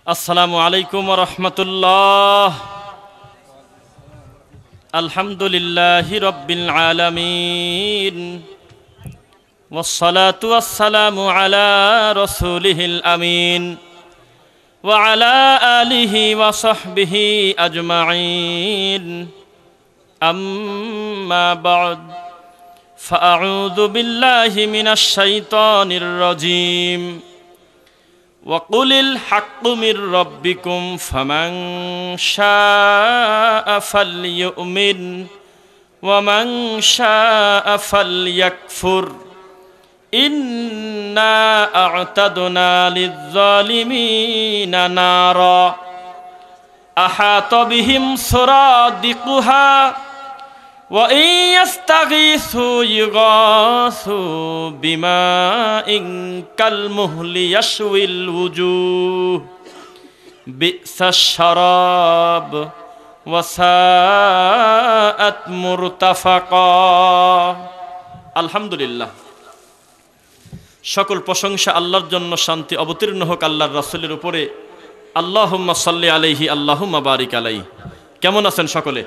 আসসালামু আলাইকুম ওয়া রাহমাতুল্লাহ। আলহামদুলিল্লাহি রাব্বিল আলামিন ওয়াসসালাতু ওয়াসসালামু আলা রাসূলিহিল আমিন ওয়া আলা আলিহি ওয়া সাহবিহি আজমাইন। আম্মা বা'দ, ফাআউযু বিল্লাহি মিনাশ শাইতানির রাজীম। وَقُلِ الْحَقُّ مِنْ رَبِّكُمْ فَمَنْ شَاءَ فَلْيُؤْمِنْ وَمَنْ شَاءَ فَلْيَكْفُرْ إِنَّا أَعْتَدْنَا لِلظَّالِمِينَ نَارًا أَحَاطَ بِهِمْ سُرَادِقُهَا وَإِنْ يَسْتَغِيثُوا يُغَاثُوا بِمَاءٍ كَالْمُهْلِ يَشْوِي الْوُجُوهَ بِئْسَ الشَّرَابُ وَسَاءَتْ مُرْتَفَقًا। আলহামদুলিল্লাহ, সকল প্রশংসা আল্লাহর জন্য। শান্তি অবতীর্ণ হোক আল্লাহর রাসূলের উপরে। আল্লাহুম্মা সাল্লি আলাইহি আল্লাহুম্মা বারিক আলাইহি। কেমন আছেন সকলে?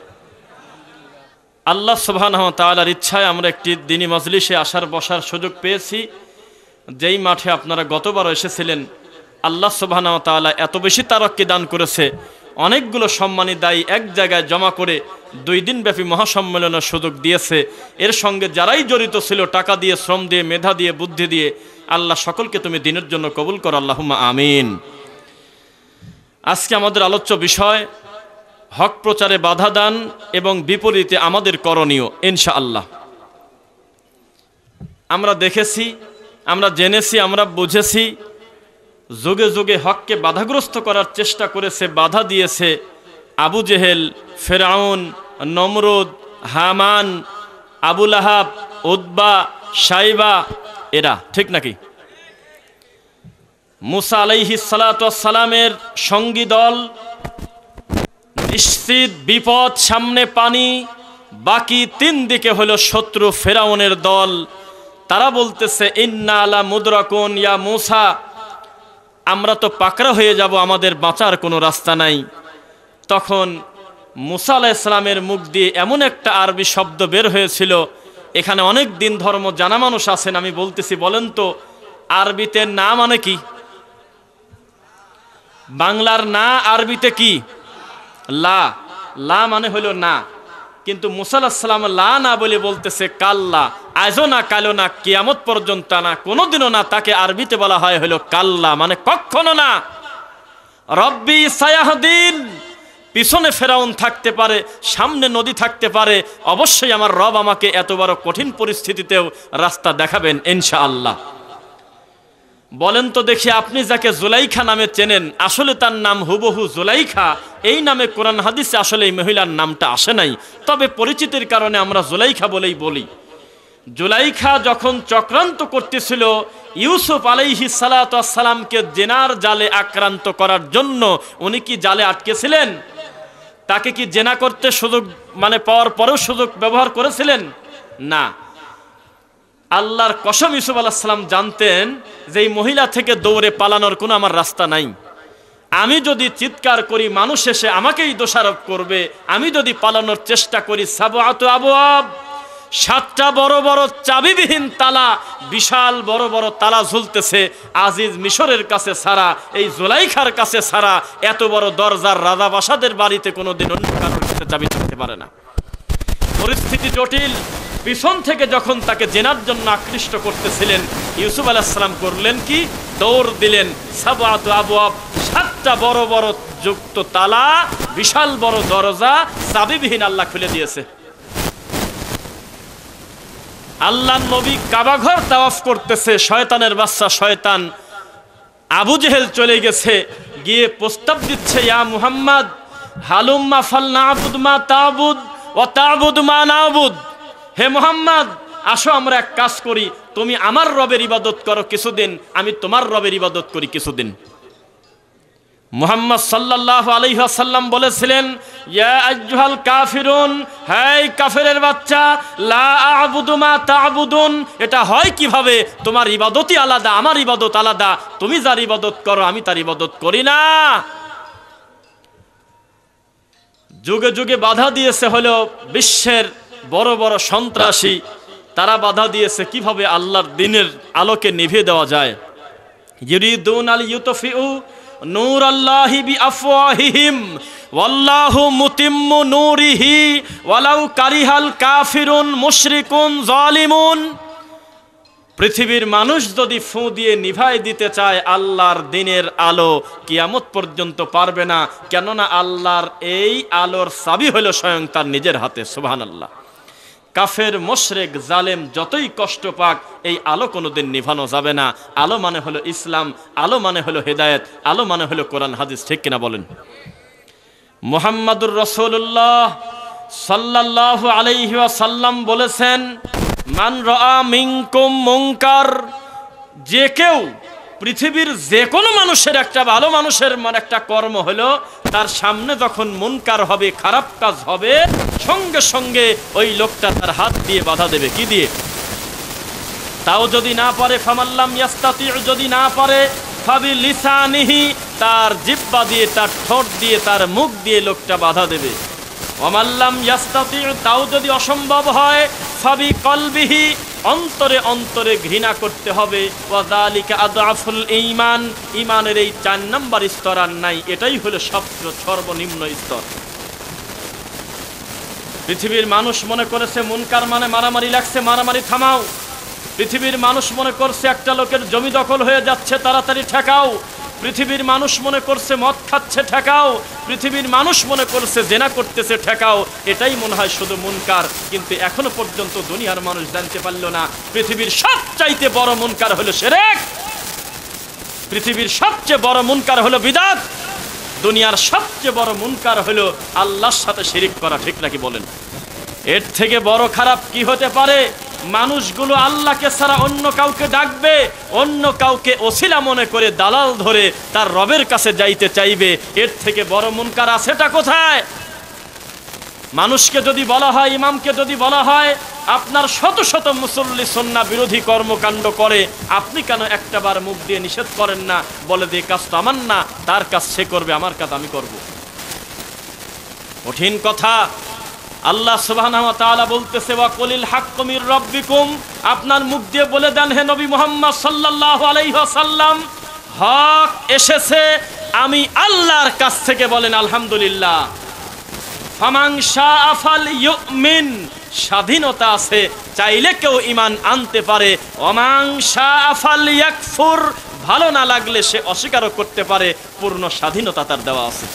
আল্লাহ সুবহানাহু ওয়া তাআলার ইচ্ছায় আমরা একটি দ্বীনি মজলিসে আসার বসার সুযোগ পেয়েছি, যেই মাঠে আপনারা গতবার এসেছিলেন। আল্লাহ সুবহানাহু ওয়া তাআলা এত বেশি তারাক্কি দান করেছে, অনেকগুলো সম্মানী দায়ী এক জায়গায় জমা করে 2 দিনব্যাপী মহাসম্মেলনের সুযোগ দিয়েছে। এর সঙ্গে যারাই জড়িত ছিল, টাকা দিয়ে, শ্রম দিয়ে, মেধা দিয়ে, বুদ্ধি দিয়ে, আল্লাহ সকলকে তুমি দিনের জন্য কবুল করো, আল্লাহুম্মা আমিন। আজকে আমাদের আলোচ্য বিষয় হক প্রচারে বাধা দান এবং বিপরীতে আমাদের করণীয়, ইনশাআল্লাহ। আমরা দেখেছি, আমরা জেনেছি, আমরা বুঝেছি, যুগে যুগে হককে বাধাগ্রস্ত করার চেষ্টা করেছে, বাধা দিয়েছে Abu Jahl, Firaun, Namrud, Haman, Abu Lahab, Utba, Shaiba, এরা, ঠিক নাকি? মুসা আলাইহিস সালাতু ওয়াস সালামের সঙ্গী দল, নিশ্চিত বিপদ, সামনে পানি, বাকি 3 দিকে হলো শত্রু ফেরাউনের দল। তারা বলতেছে ইন্না আলা মুদরাকুন ইয়া মুসা, আমরা তো পাকড়া হয়ে যাব, আমাদের বাঁচার কোনো রাস্তা নাই। তখন মুসা আলাইহিস সালামের মুখ দিয়ে এমন একটা আরবি শব্দ বের হয়েছিল, এখানে অনেক দিন ধর্ম জানা মানুষ আছেন, আমি বলতেছি, বলেন তো আরবিতে না মানে কি? বাংলার না আরবিতে কি? লা। লা মানে হলো না, কিন্তু মুসা আলাইহিস সালাম লা না বলে বলতেছে কাল্লা, আজও না, কালো না, কিয়ামত পর্যন্ত না, কোনোদিনও না। তাকে আরবিতে বলা হয় হলো কাল্লা, মানে কখনো না। রব্বি সায়াহদিন, পিছনে ফেরাউন থাকতে পারে, সামনে নদী থাকতে পারে, অবশ্যই আমার রব আমাকে এত বড় কঠিন পরিস্থিতিতেও রাস্তা দেখাবেন ইনশাআল্লাহ। বলেন তো দেখি, আপনি যাকে জুলাইখা নামে চেনেন, আসলে তার নাম হুবহু জুলাইখা? এই নামে কোরআন হাদিসে আসলে এই মহিলার নামটা আসে নাই, তবে পরিচিতির কারণে আমরা জুলাইখা বলেই বলি। জুলাইখা যখন চক্রান্ত করতেছিল ইউসুফ আলাইহিস সালাতু ওয়াস সালামকে জেনার জালে আক্রান্ত করার জন্য, উনি কি জালে আটকেছিলেন? তাকে কি জেনা করতে সুযোগ পাওয়ার পরেও সুযোগ ব্যবহার করেছিলেন? না। আল্লাহর কসম, ইউসুফ আলাইহিস সালাম জানতেন যে এই মহিলা থেকে দৌড়ে পালানোর কোনো আমার রাস্তা নাই। আমি যদি চিৎকার করি, মানুষ এসে আমাকেই দোষারোপ করবে। আমি যদি পালানোর চেষ্টা করি, সাবআতু আবওয়াব, 7টা বড় বড় চাবিবিহীন তালা, বিশাল বড় বড় তালা ঝুলতেছে। আজিজ মিশরের কাছে ছাড়া, এই জুলাইখার কাছে ছাড়া, এত বড় দরজার রাজাবাসাদের বাড়িতে কোনোদিন অন্য কারোর কাছে চাবি থাকতে পারে না। পরিস্থিতি জটিল। পিছন থেকে যখন তাকে জেনার জন্য আকৃষ্ট করতেছিলেন, ইউসুফ আলাইহিস সালাম করলেন কি? দৌড় দিলেন। সাবআতু আবওয়াব, 7টা বড় বড় যুক্ত তালা, বিশাল বড় দরজা, চাবিবিহীন আল্লাহ খুলে দিয়েছে। আল্লাহ নবী কাবা ঘর তাওয়াফ করতেছে, শয়তানের বাচ্চা শয়তান আবু জেহেল চলে গেছে, গিয়ে প্রস্তাব দিচ্ছে, ইয়া মুহাম্মদ হালুম্মা ফালনাবুদ মা তাবুদ ওয়া তাবুদ মা নাবুদ। হে মুহাম্মদ, আসো আমরা এক কাজ করি, তুমি আমার রবের ইবাদত করো কিছুদিন, আমি তোমার রবের ইবাদত করি কিছুদিন। মুহাম্মদ সাল্লাল্লাহু আলাইহি ওয়াসাল্লাম বলেছিলেন, ইয়া আইয়ুহাল কাফিরুন, হে কাফেরের বাচ্চা, লা আ'বুদু মা তা'বুদুন, এটা হয় কিভাবে? তোমার ইবাদতই আলাদা, আমার ইবাদত আলাদা। তুমি যার ইবাদত করো আমি তার ইবাদত করি না। যুগে যুগে বাধা দিয়েছে হলো বিশ্বের বড় বড় সন্ত্রাসী, তারা বাধা দিয়েছে কিভাবে আল্লাহর দ্বীনের আলোকে নিভিয়ে দেওয়া যায়। ইউরিদুন আল ইউতফিউ নূর আল্লাহি বিআফওয়াহিহিম ওয়াল্লাহু মুতিম্মু নূরিহি ওয়ালাউ কারিহাল কাফিরুন মুশরিকুন জালিমুন। পৃথিবীর মানুষ যদি ফু দিয়ে নিভাই দিতে চায় আল্লাহর দ্বীনের আলো, কিয়ামত পর্যন্ত পারবে না, কেননা আল্লাহর এই আলোর চাবি হলো স্বয়ং তার নিজের হাতে। সুবহানাল্লাহ। কাফের মুশরিক জালেম যতই কষ্ট পাক, এই আলো কোনোদিন নিভানো যাবে না। আলো মানে হলো ইসলাম, আলো মানে হলো হেদায়েত, আলো মানে হলো কোরআন হাদিস। ঠিক কিনা বলেন? মুহাম্মাদুর রাসূলুল্লাহ সাল্লাল্লাহু আলাইহি ওয়াসাল্লাম বলেছেন, মান রাআ মিনকুম মুনকার, যে কেউ পৃথিবীর যে কোনো মানুষের একটা ভালো মানুষের একটা কর্ম হলো, তার সামনে যখন মুনকার হবে, খারাপ কাজ হবে, সঙ্গে সঙ্গে ওই লোকটা তার হাত দিয়ে বাধা দেবে। কি দিয়ে? তাও যদি না পারে ফামাল্লাম ইয়াস্তাতি, যদি না পারে ফাবি লিসানিহি, তার জিহ্বা দিয়ে, তার ঠোঁট দিয়ে, তার মুখ দিয়ে লোকটা বাধা দেবে। ওয়ামাল্লাম ইয়াস্তাতি, তাও যদি অসম্ভব হয় ফাবি কলবিহি, অন্তরে অন্তরে ঘৃণা করতে হবে। ওয়াযালিকা আদআফুল ঈমান, ঈমানের এই 4 নাম্বার স্তর আর নাই, এটাই হলো সবচেয়ে সর্বনিম্ন স্তর। পৃথিবীর মানুষ মনে করেছে মুনকার মানে মারামারি লাগছে, মারামারি থামাও। পৃথিবীর মানুষ মনে করছে একটা লোকের জমি দখল হয়ে যাচ্ছে, তাড়াতাড়ি ঠেকাও। পৃথিবীর মানুষ মনে করছে মদ খাচ্ছে, ঠেকাও। পৃথিবীর মানুষ মনে করছে জেনা করতেছে, ঠেকাও। এটাই মনে হয় শুধু মুনকার, কিন্তু এখনো পর্যন্ত দুনিয়ার মানুষ জানতে পারল না পৃথিবীর সবচাইতে বড় মুনকার হলো শিরক, পৃথিবীর সবচেয়ে বড় মুনকার হলো বিদআত, দুনিয়ার সবচেয়ে বড় মুনকার হলো আল্লাহর সাথে শিরিক করা। ঠিক নাকি বলেন? এর থেকে বড় খারাপ কি হতে পারে? মানুষগুলো আল্লাহকে ছাড়া অন্য কাউকে ডাকবে, অন্য কাউকে ওসিলা মনে করে দালাল ধরে তার রবের কাছে যাইতে চাইবে। এর থেকে বড় মুনকার আছেটা কোথায়? মানুষকে যদি বলা হয়, ইমামকে যদি বলা হয় আপনার শত শত মুসল্লি সুন্নাহ বিরোধী কর্মকাণ্ড করে, আপনি কেন একটাবার মুখ দিয়ে নিষেধ করেন না? বলে দিয়ে কাজ তো আমার না, তার কাজ সে করবে, আমার কাজ আমি করব। কঠিন কথা। আল্লাহ সুবহানাহু ওয়া তাআলা বলতেছে, ওয়া কুলিল হাক্কু মির রাব্বিকুম, আপনার মুখ দিয়ে বলে দেন হে নবী মুহাম্মদ সাল্লাল্লাহু আলাইহি ওয়াসাল্লাম, হক এসেছে আমি আল্লাহর কাছ থেকে, বলেন আলহামদুলিল্লাহ। ফামান শাআ ফালইউমিন, স্বাধীনতা আছে, চাইলে কেউ ঈমান আনতে পারে। ওমান শাআ ফালইয়াকফুর, ভালো না লাগলে সে অস্বীকারও করতে পারে, পূর্ণ স্বাধীনতা তার দেওয়া আছে।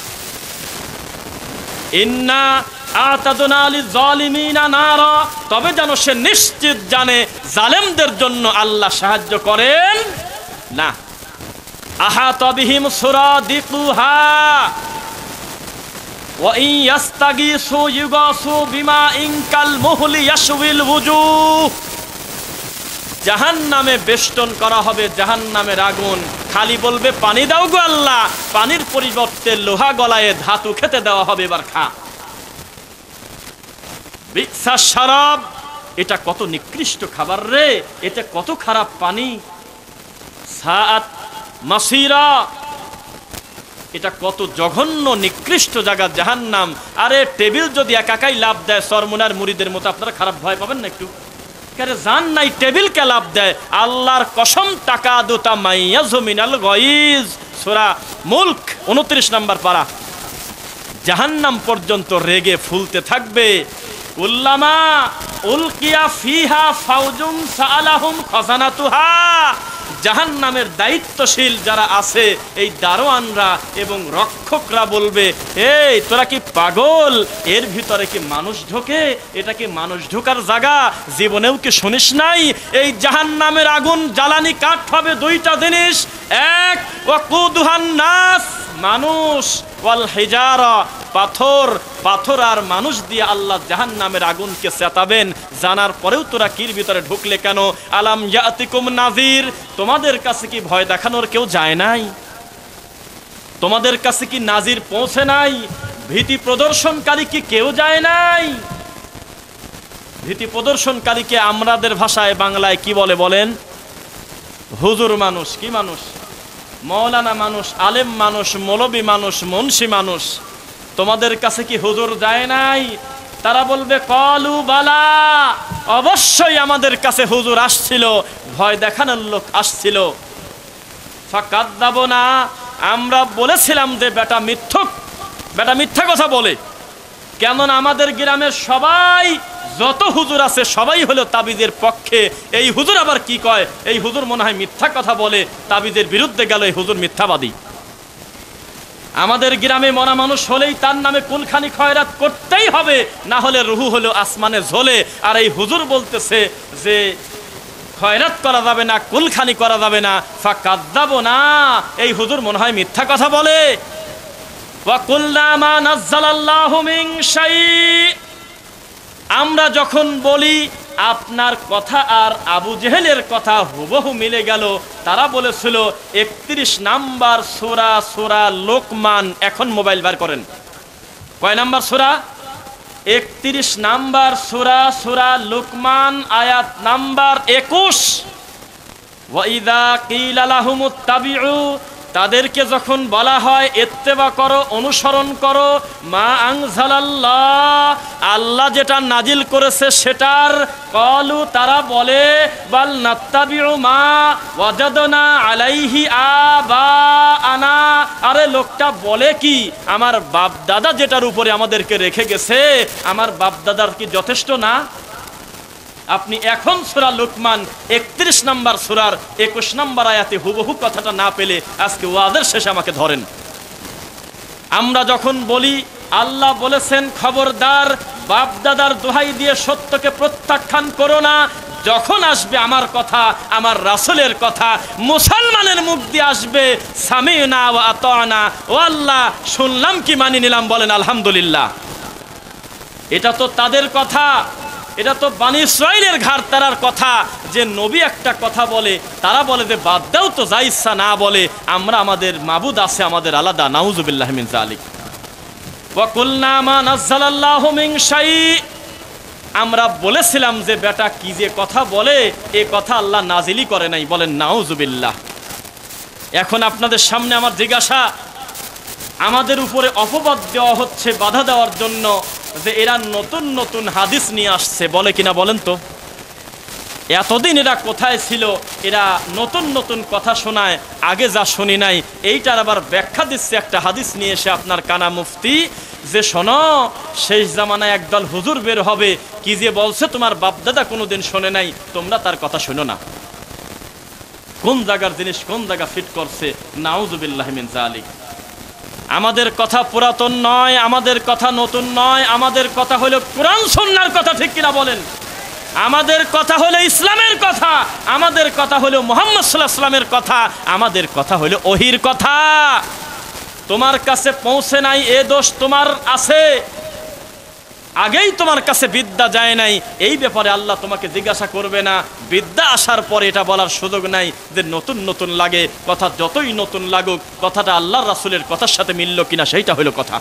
ইন্না আতাদনা লিযালিমিনা নারা, তবে যেন সে নিশ্চিত জানে জালেমদের জন্য আল্লাহ সাহায্য করেন না। আহাতা বিহিম সুরাদিকুহা ওয়া ইন ইয়াস্তাগিসু ইউগাসু বিমাইন কাল মুহলি ইয়াশউইল ওয়ুজুহ, জাহান্নামে বেষ্টন করা হবে, জাহান্নামের আগুন, খালি বলবে পানি দাও গো আল্লাহ, পানির পরিবর্তে লোহা গলায় ধাতু খেতে দেওয়া হবে, এবার খা। বিসা শারাব, এটা কত নিকৃষ্ট খাবার রে, এটা কত খারাপ পানি। সাআত মাসিরা, এটা কত জঘন্য নিকৃষ্ট জায়গা জাহান্নাম। আরে টেবিল যদি একাই লাভ দেয় সরমুনার মুরিদের মতো, আপনারা খারাপ ভয় পাবেন না একটু? কারে জান নাই টেবিলকে লাভ দেয়, আল্লাহর কসম টাকা দুতা মাইয়াজু মিনাল গায়জ, সূরা মুলক 29 নম্বর পারা। জাহান্নাম পর্যন্ত রেগে ফুলতে থাকবে। উল্লামা উলকিয়া ফিহা ফাউজুম সাআলাহুম খাজানাতুহা, জাহান্নামের দায়িত্বশীল যারা আছে, এই দারোয়ানরা এবং রক্ষকরা বলবে, এই তোরা কি পাগল? এর ভিতরে কি মানুষ ঢোকে? এটা কি মানুষ ঢোকার জায়গা? জীবনেও কি শুনিস নাই? এই জাহান্নামের আগুন জ্বালানি কাঠ হবে দুইটা জিনিস, এক ওয়াকুদুহান নাস, মানুষ, ওয়াল হিজারা, পাথর, পাথর আর মানুষ দিয়ে আল্লাহ জাহান্নামের আগুনকে চেতাবেন। জানার পরেও তোরা কির ভিতরে ঢুকলে কেন? আলাম ইয়াতিকুম নাযির, তোমাদের কাছে কি ভয় দেখানোর কেউ যায় নাই? তোমাদের কাছে কি নাজির পৌঁছে নাই? ভীতি প্রদর্শনকারী কি কেউ যায় নাই? ভীতি প্রদর্শনকারীকে আমাদের ভাষায় বাংলায় কি বলে বলেন? হুজুর মানুষ। কি মানুষ? মৌলানা মানুষ, আলেম মানুষ, মৌলবী মানুষ, মুন্সি মানুষ। তোমাদের কাছে কি হুজুর যায় নাই? তারা বলবে কলু বালা, অবশ্যই আমাদের কাছে হুজুর আসছিল, ভয় দেখানোর লোক আসছিল। ফাকাদ্দাবনা, আমরা বলেছিলাম যে বেটা মিথ্যুক, বেটা মিথ্যা কথা বলে। কেননা আমাদের গ্রামের সবাই যত হুজুর আছে সবাই হলো তাবিজের পক্ষে। এই হুজুর আবার কি কয়? এই হুজুর মনে হয় মিথ্যা কথা বলে, তাবিজের বিরুদ্ধে গেল, এই হুজুর মিথ্যাবাদী। আমাদের গ্রামে মরা মানুষ হলেই তার নামে কুলখানি খয়রাত করতেই হবে, না হলে রুহু হলো আসমানে ঝোলে। আর এই হুজুর বলতেছে যে খয়রাত করা যাবে না, কুলখানি করা যাবে না। ফাকাদ্দাবনা, এই হুজুর মনে হয় মিথ্যা কথা বলে। ওয়াকুলনা মা নাযালাল্লাহু মিন শাই, আমরা যখন বলি আপনার কথা আর আবু জেহেলের কথা হুবহু মিলে গেল। তারা বলেছিল 31 নাম্বার সূরা, সূরা লোকমান। এখন মোবাইল বার করেন, কয় নাম্বার সূরা? 31 নাম্বার সূরা, সূরা লোকমান, আয়াত নাম্বার 21। ওয়াইদা কিলা লাহুমুত্তাবিউ, তাদেরকে যখন বলা হয় ইত্তেবা করো, অনুসরণ করো, মা আনজালাল্লাহ, আল্লাহ যেটা নাজিল করেছে সেটার, কলু, তারা বলে, বাল নাত্তাবিউ মা ওয়াজাদনা আলাইহি আবাআনা, আরে লোকটা বলে কি, আমার বাপ দাদা যেটার উপরে আমাদেরকে রেখে গেছে, আমার বাপ দাদার কি যথেষ্ট না? আপনি এখন সূরা লোকমান 31 নাম্বার সূরার 21 নাম্বার আয়াতে হুবহু কথাটা না পেলে আজকে ওয়াজের শেষে আমাকে ধরেন। আমরা যখন বলি আল্লাহ বলেছেন খবরদার বাপ দাদার দোহাই দিয়ে সত্যকে প্রত্যাখ্যান করো না, যখন আসবে আমার কথা, আমার রাসূলের কথা, মুসলমানের মুখ দিয়ে আসবে সামিনা ওয়া আতানা, ও আল্লাহ শুনলাম কি মানি নিলাম, বলেন আলহামদুলিল্লাহ। এটা তো তাদের কথা, এটা তো বনি ইসরাইলের ঘাড় তারার কথা। যে নবী একটা কথা বলে তারা বলে যে বাদ দাও তো, যা ইচ্ছা না বলে, আমরা আমাদের মাবুদ আছে আমাদের আলাদা, নাউযুবিল্লাহি মিন যালিক। ওয়া কুলনা মা নাযালাল্লাহু মিন শাই, আমরা বলেছিলাম যে বেটা কি যে কথা বলে, এই কথা আল্লাহ নাজিলই করে নাই, বলেন নাউযুবিল্লাহ। এখন আপনাদের সামনে আমার জিজ্ঞাসা, আমাদের উপরে অপবাদ দেওয়া হচ্ছে বাধা দেওয়ার জন্য যে এরা নতুন নতুন হাদিস নিয়ে আসছে, বলে কিনা বলেন তো? এতদিন এরা কোথায় ছিল? এরা নতুন নতুন কথা শোনায়, আগে যা শুনি নাই এইটার আবার ব্যাখ্যা দিচ্ছে একটা হাদিস নিয়ে এসে আপনার কানা মুফতি, যে শোনো শেষ জামানায় একদল হুজুর বের হবে, কি যে বলছে তোমার বাপদাদা কোনোদিন শোনে নাই, তোমরা তার কথা শোনো না। কোন জায়গার জিনিস কোন জায়গা ফিট করছে, নাউযুবিল্লাহি মিন যালিক। আমাদের কথা পুরাতন নয়, আমাদের কথা নতুন নয়, আমাদের কথা হলো কোরআন সুন্নাহর কথা, ঠিক কিনা বলেন? আমাদের কথা হলো ইসলামের কথা, আমাদের কথা হলো মুহাম্মদ সাল্লাল্লাহু আলাইহি ওয়াসাল্লামের কথা, আমাদের কথা হলো ওহীর কথা। তোমার কাছে পৌঁছে নাই এ দোষ তোমার আছে, আগেই তোমার কাছে বিদ্যা যায় নাই, এই ব্যাপারে আল্লাহ তোমাকে জিজ্ঞাসা করবে না। বিদ্যা আসার পরে এটা বলার সুযোগ নাই যে নতুন নতুন লাগে, কথা যতই নতুন লাগুক কথাটা আল্লাহর রাসূলের কথার সাথে মিলল কিনা সেইটা হলো কথা।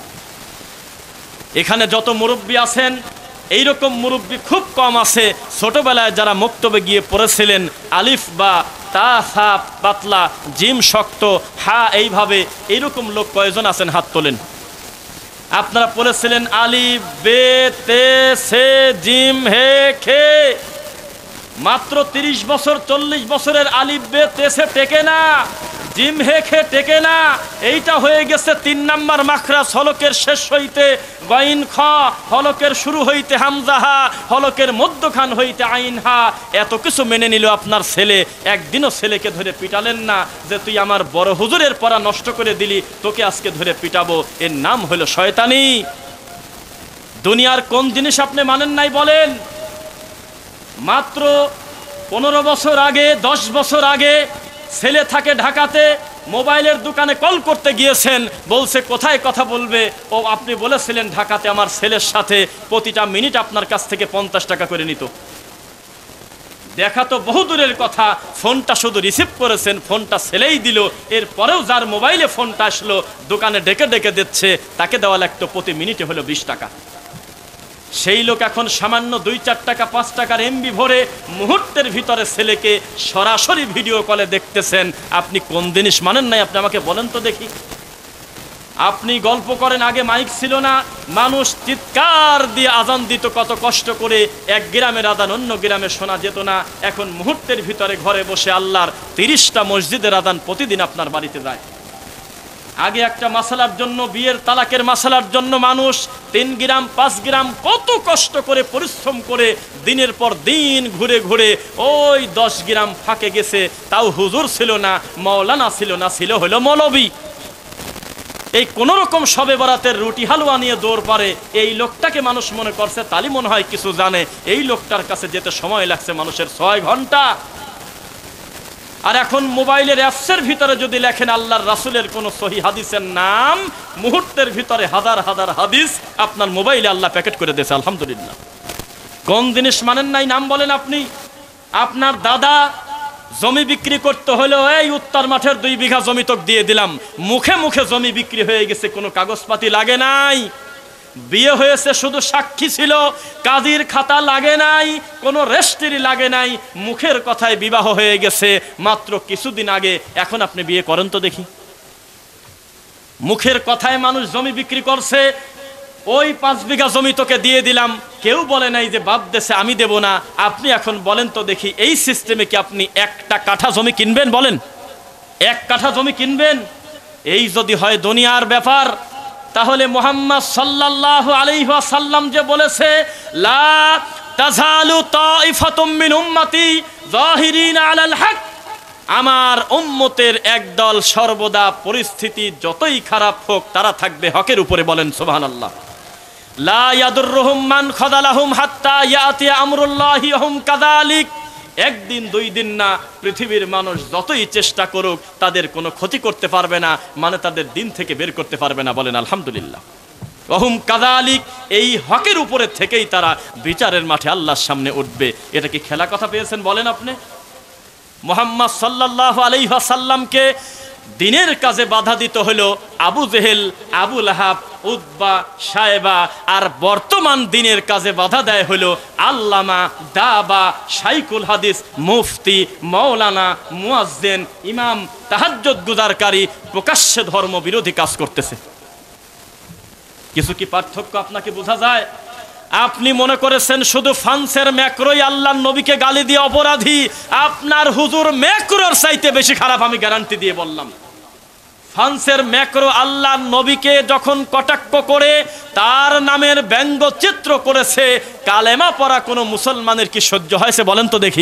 এখানে যত মুরব্বী আছেন এইরকম মুরব্বী খুব কম আছে, ছোটবেলায় যারা মক্তবে গিয়ে পড়েছিলেন, আলিফ বা তা সা পাতলা, জিম শক্ত, হা এইভাবে, এইরকম লোক কয়জন আছেন? হাত তোলেন। আপনারা পড়েছিলেন আলিফ বে তে সে জিম হে খে, মাত্র 30 বছর 40 বছরের আলিফ বে তে সে টেকে না, জিম হে খে টেকে না। এইটা হয়ে গেছে 3 নাম্বার মাখরাজ, হলকের শেষ হইতে গইন খ, হলকের শুরু হইতে হামজা হা, হলকের মধ্যখান হইতে আইন হা। এত কিছু মেনে নিল আপনার ছেলে, একদিনও ছেলেকে ধরে পিটালেন না যে তুই আমার বড় হুজুরের পড়া নষ্ট করে দিলি, তোকে আজকে ধরে পিটাবো। এর নাম হলো শয়তানি। দুনিয়ার কোন জিনিস আপনি মানেন নাই বলেন? মাত্র 15 বছর আগে 10 বছর আগে ছেলে থাকে ঢাকাতে, মোবাইলের দোকানে কল করতে গিয়েছেন, বলছে কোথায় কথা বলবে, ও আপনি বলেছিলেন ঢাকাতে, আমার ছেলের সাথে প্রতিটা মিনিট আপনার কাছ থেকে 50 টাকা করে নিত। দেখা তো বহু দূরের কথা, ফোনটা শুধু রিসিভ করেছেন, ফোনটা ছেলেই দিল, এরপরেও যার মোবাইলে ফোনটা আসলো দোকানে ডেকে ডেকে দিচ্ছে, তাকে দেওয়া লাগতো প্রতি মিনিটে হলো 20 টাকা। সেই লোক এখন সামান্য 2-4 টাকা 5 টাকার এমবি ভরে মুহূর্তের ভিতরে ছেলেকে সরাসরি ভিডিও কলে দেখতেছেন। আপনি কোন জিনিস মানেন নাই? আপনি আমাকে বলেন তো দেখি। আপনি গল্প করেন আগে মাইক ছিল না, মানুষ চিৎকার দিয়ে আজান দিত কত কষ্ট করে, এক গ্রামের আজান অন্য গ্রামে শোনা যেত না। এখন মুহূর্তের ভিতরে ঘরে বসে আল্লাহর 30টা মসজিদের আজান প্রতিদিন আপনার বাড়িতে যায়। আগে একটা মাসালার জন্য, বিয়ের তালাকের মাসালার জন্য মানুষ 3 গ্রাম 5 গ্রাম কত কষ্ট করে পরিশ্রম করে দিনের পর দিন ঘুরে ঘুরে ওই 10 গ্রাম ফাঁকে গেছে, তাও হুজুর ছিল না, মাওলানা ছিল না, ছিল হলো মৌলবী। এই কোন রকম শবে বরাতের রুটি হালুয়া নিয়ে দৌড় পারে এই লোকটাকে মানুষ মনে করছে তালি মনে হয় কিছু জানে। এই লোকটার কাছে যেতে সময় লাগছে মানুষের 6 ঘন্টা। আর এখন মোবাইলের অ্যাপসের ভিতরে যদি লেখেন আল্লাহর রাসূলের কোন সহিহ হাদিসের নাম, মুহূর্তের ভিতরে হাজার হাজার হাদিস আপনার মোবাইলে আল্লাহ প্যাকেট করে দিয়েছে। আলহামদুলিল্লাহ। কোন জিনিস মানেন নাই নাম বলেন আপনি। আপনার দাদা জমি বিক্রি করতে হলো, এই উত্তর মাঠের 2 বিঘা জমি তোকে দিয়ে দিলাম, মুখে মুখে জমি বিক্রি হয়ে গেছে, কোনো কাগজপাতি লাগে নাই। বিয়ে হয়েছে শুধু সাক্ষী ছিল, কাজীর খাতা লাগে নাই, কোনো রেজিস্ট্রি লাগে নাই, মুখের কথায় বিবাহ হয়ে গেছে মাত্র কিছুদিন আগে। এখন আপনি বিয়ে করেন তো দেখি। মুখের কথায় মানুষ জমি বিক্রি করছে, ওই 5 বিঘা জমি তোকে দিয়ে দিলাম, কেউ বলে নাই যে বাপ দেশে আমি দেব না। আপনি এখন বলেন তো দেখি, এই সিস্টেমে কি আপনি 1টা কাঠা জমি কিনবেন? বলেন, 1 কাঠা জমি কিনবেন? এই যদি হয় দুনিয়ার ব্যাপার, তাহলে মুহাম্মদ সাল্লাল্লাহু আলাইহি ওয়াসাল্লাম যে বলেছে লা তাযালু তাইফাতুম মিন উম্মতি যাহিরিনা আলাল হক, আমার উম্মতের একদল সর্বদা পরিস্থিতি যতই খারাপ হোক তারা থাকবে হকের উপরে। বলেন সুবহানাল্লাহ। লা ইয়াদুররুহুম মান খাযালাহুম হাত্তা ইয়াতি আমরুল্লাহি ওয়া হুম কাযালিক। 1 দিন 2 দিন না, পৃথিবীর মানুষ যতই চেষ্টা করুক তাদের কোনো ক্ষতি করতে পারবে না, মানে তাদের দিন থেকে বের করতে পারবে না। বলেন আলহামদুলিল্লাহ। ওয়া হুম কাযালিক, এই হকের উপরে থেকেই তারা বিচারের মাঠে আল্লাহর সামনে উঠবে। এটা কি খেলা কথা পেয়েছেন? বলেন আপনি। মুহাম্মদ সাল্লাল্লাহু আলাইহি ওয়াসাল্লামকে দিনের কাজে বাধা দিত হলো Abu Jahl, Abu Lahab, Utba, Shaiba, আর বর্তমান দিনের কাজে বাধা দেয় হলো আল্লামা, দাবা, শাইখুল হাদিস, মুফতি, মাওলানা, মুয়াজ্জিন, ইমাম, তাহাজ্জুদ গুজারকারী, প্রকাশ্যে ধর্ম বিরোধী কাজ করতেছে। কিছু কি পার্থক্য আপনাকে বোঝা যায়? আপনি মনে করেছেন শুধু ফ্রান্সের ম্যাক্রোই আল্লাহর নবীকে গালি দিয়ে অপরাধী, আপনার হুজুর ম্যাক্রোর চাইতে বেশি খারাপ, আমি গ্যারান্টি দিয়ে বললাম। ফ্রান্সের ম্যাক্রো আল্লাহর নবীকে যখন কটাক্ষ করে তার নামের ব্যঙ্গচিত্র করেছে, কালেমা পড়া কোনো মুসলমানের কি সহ্য হয়েছে? বলেন তো দেখি।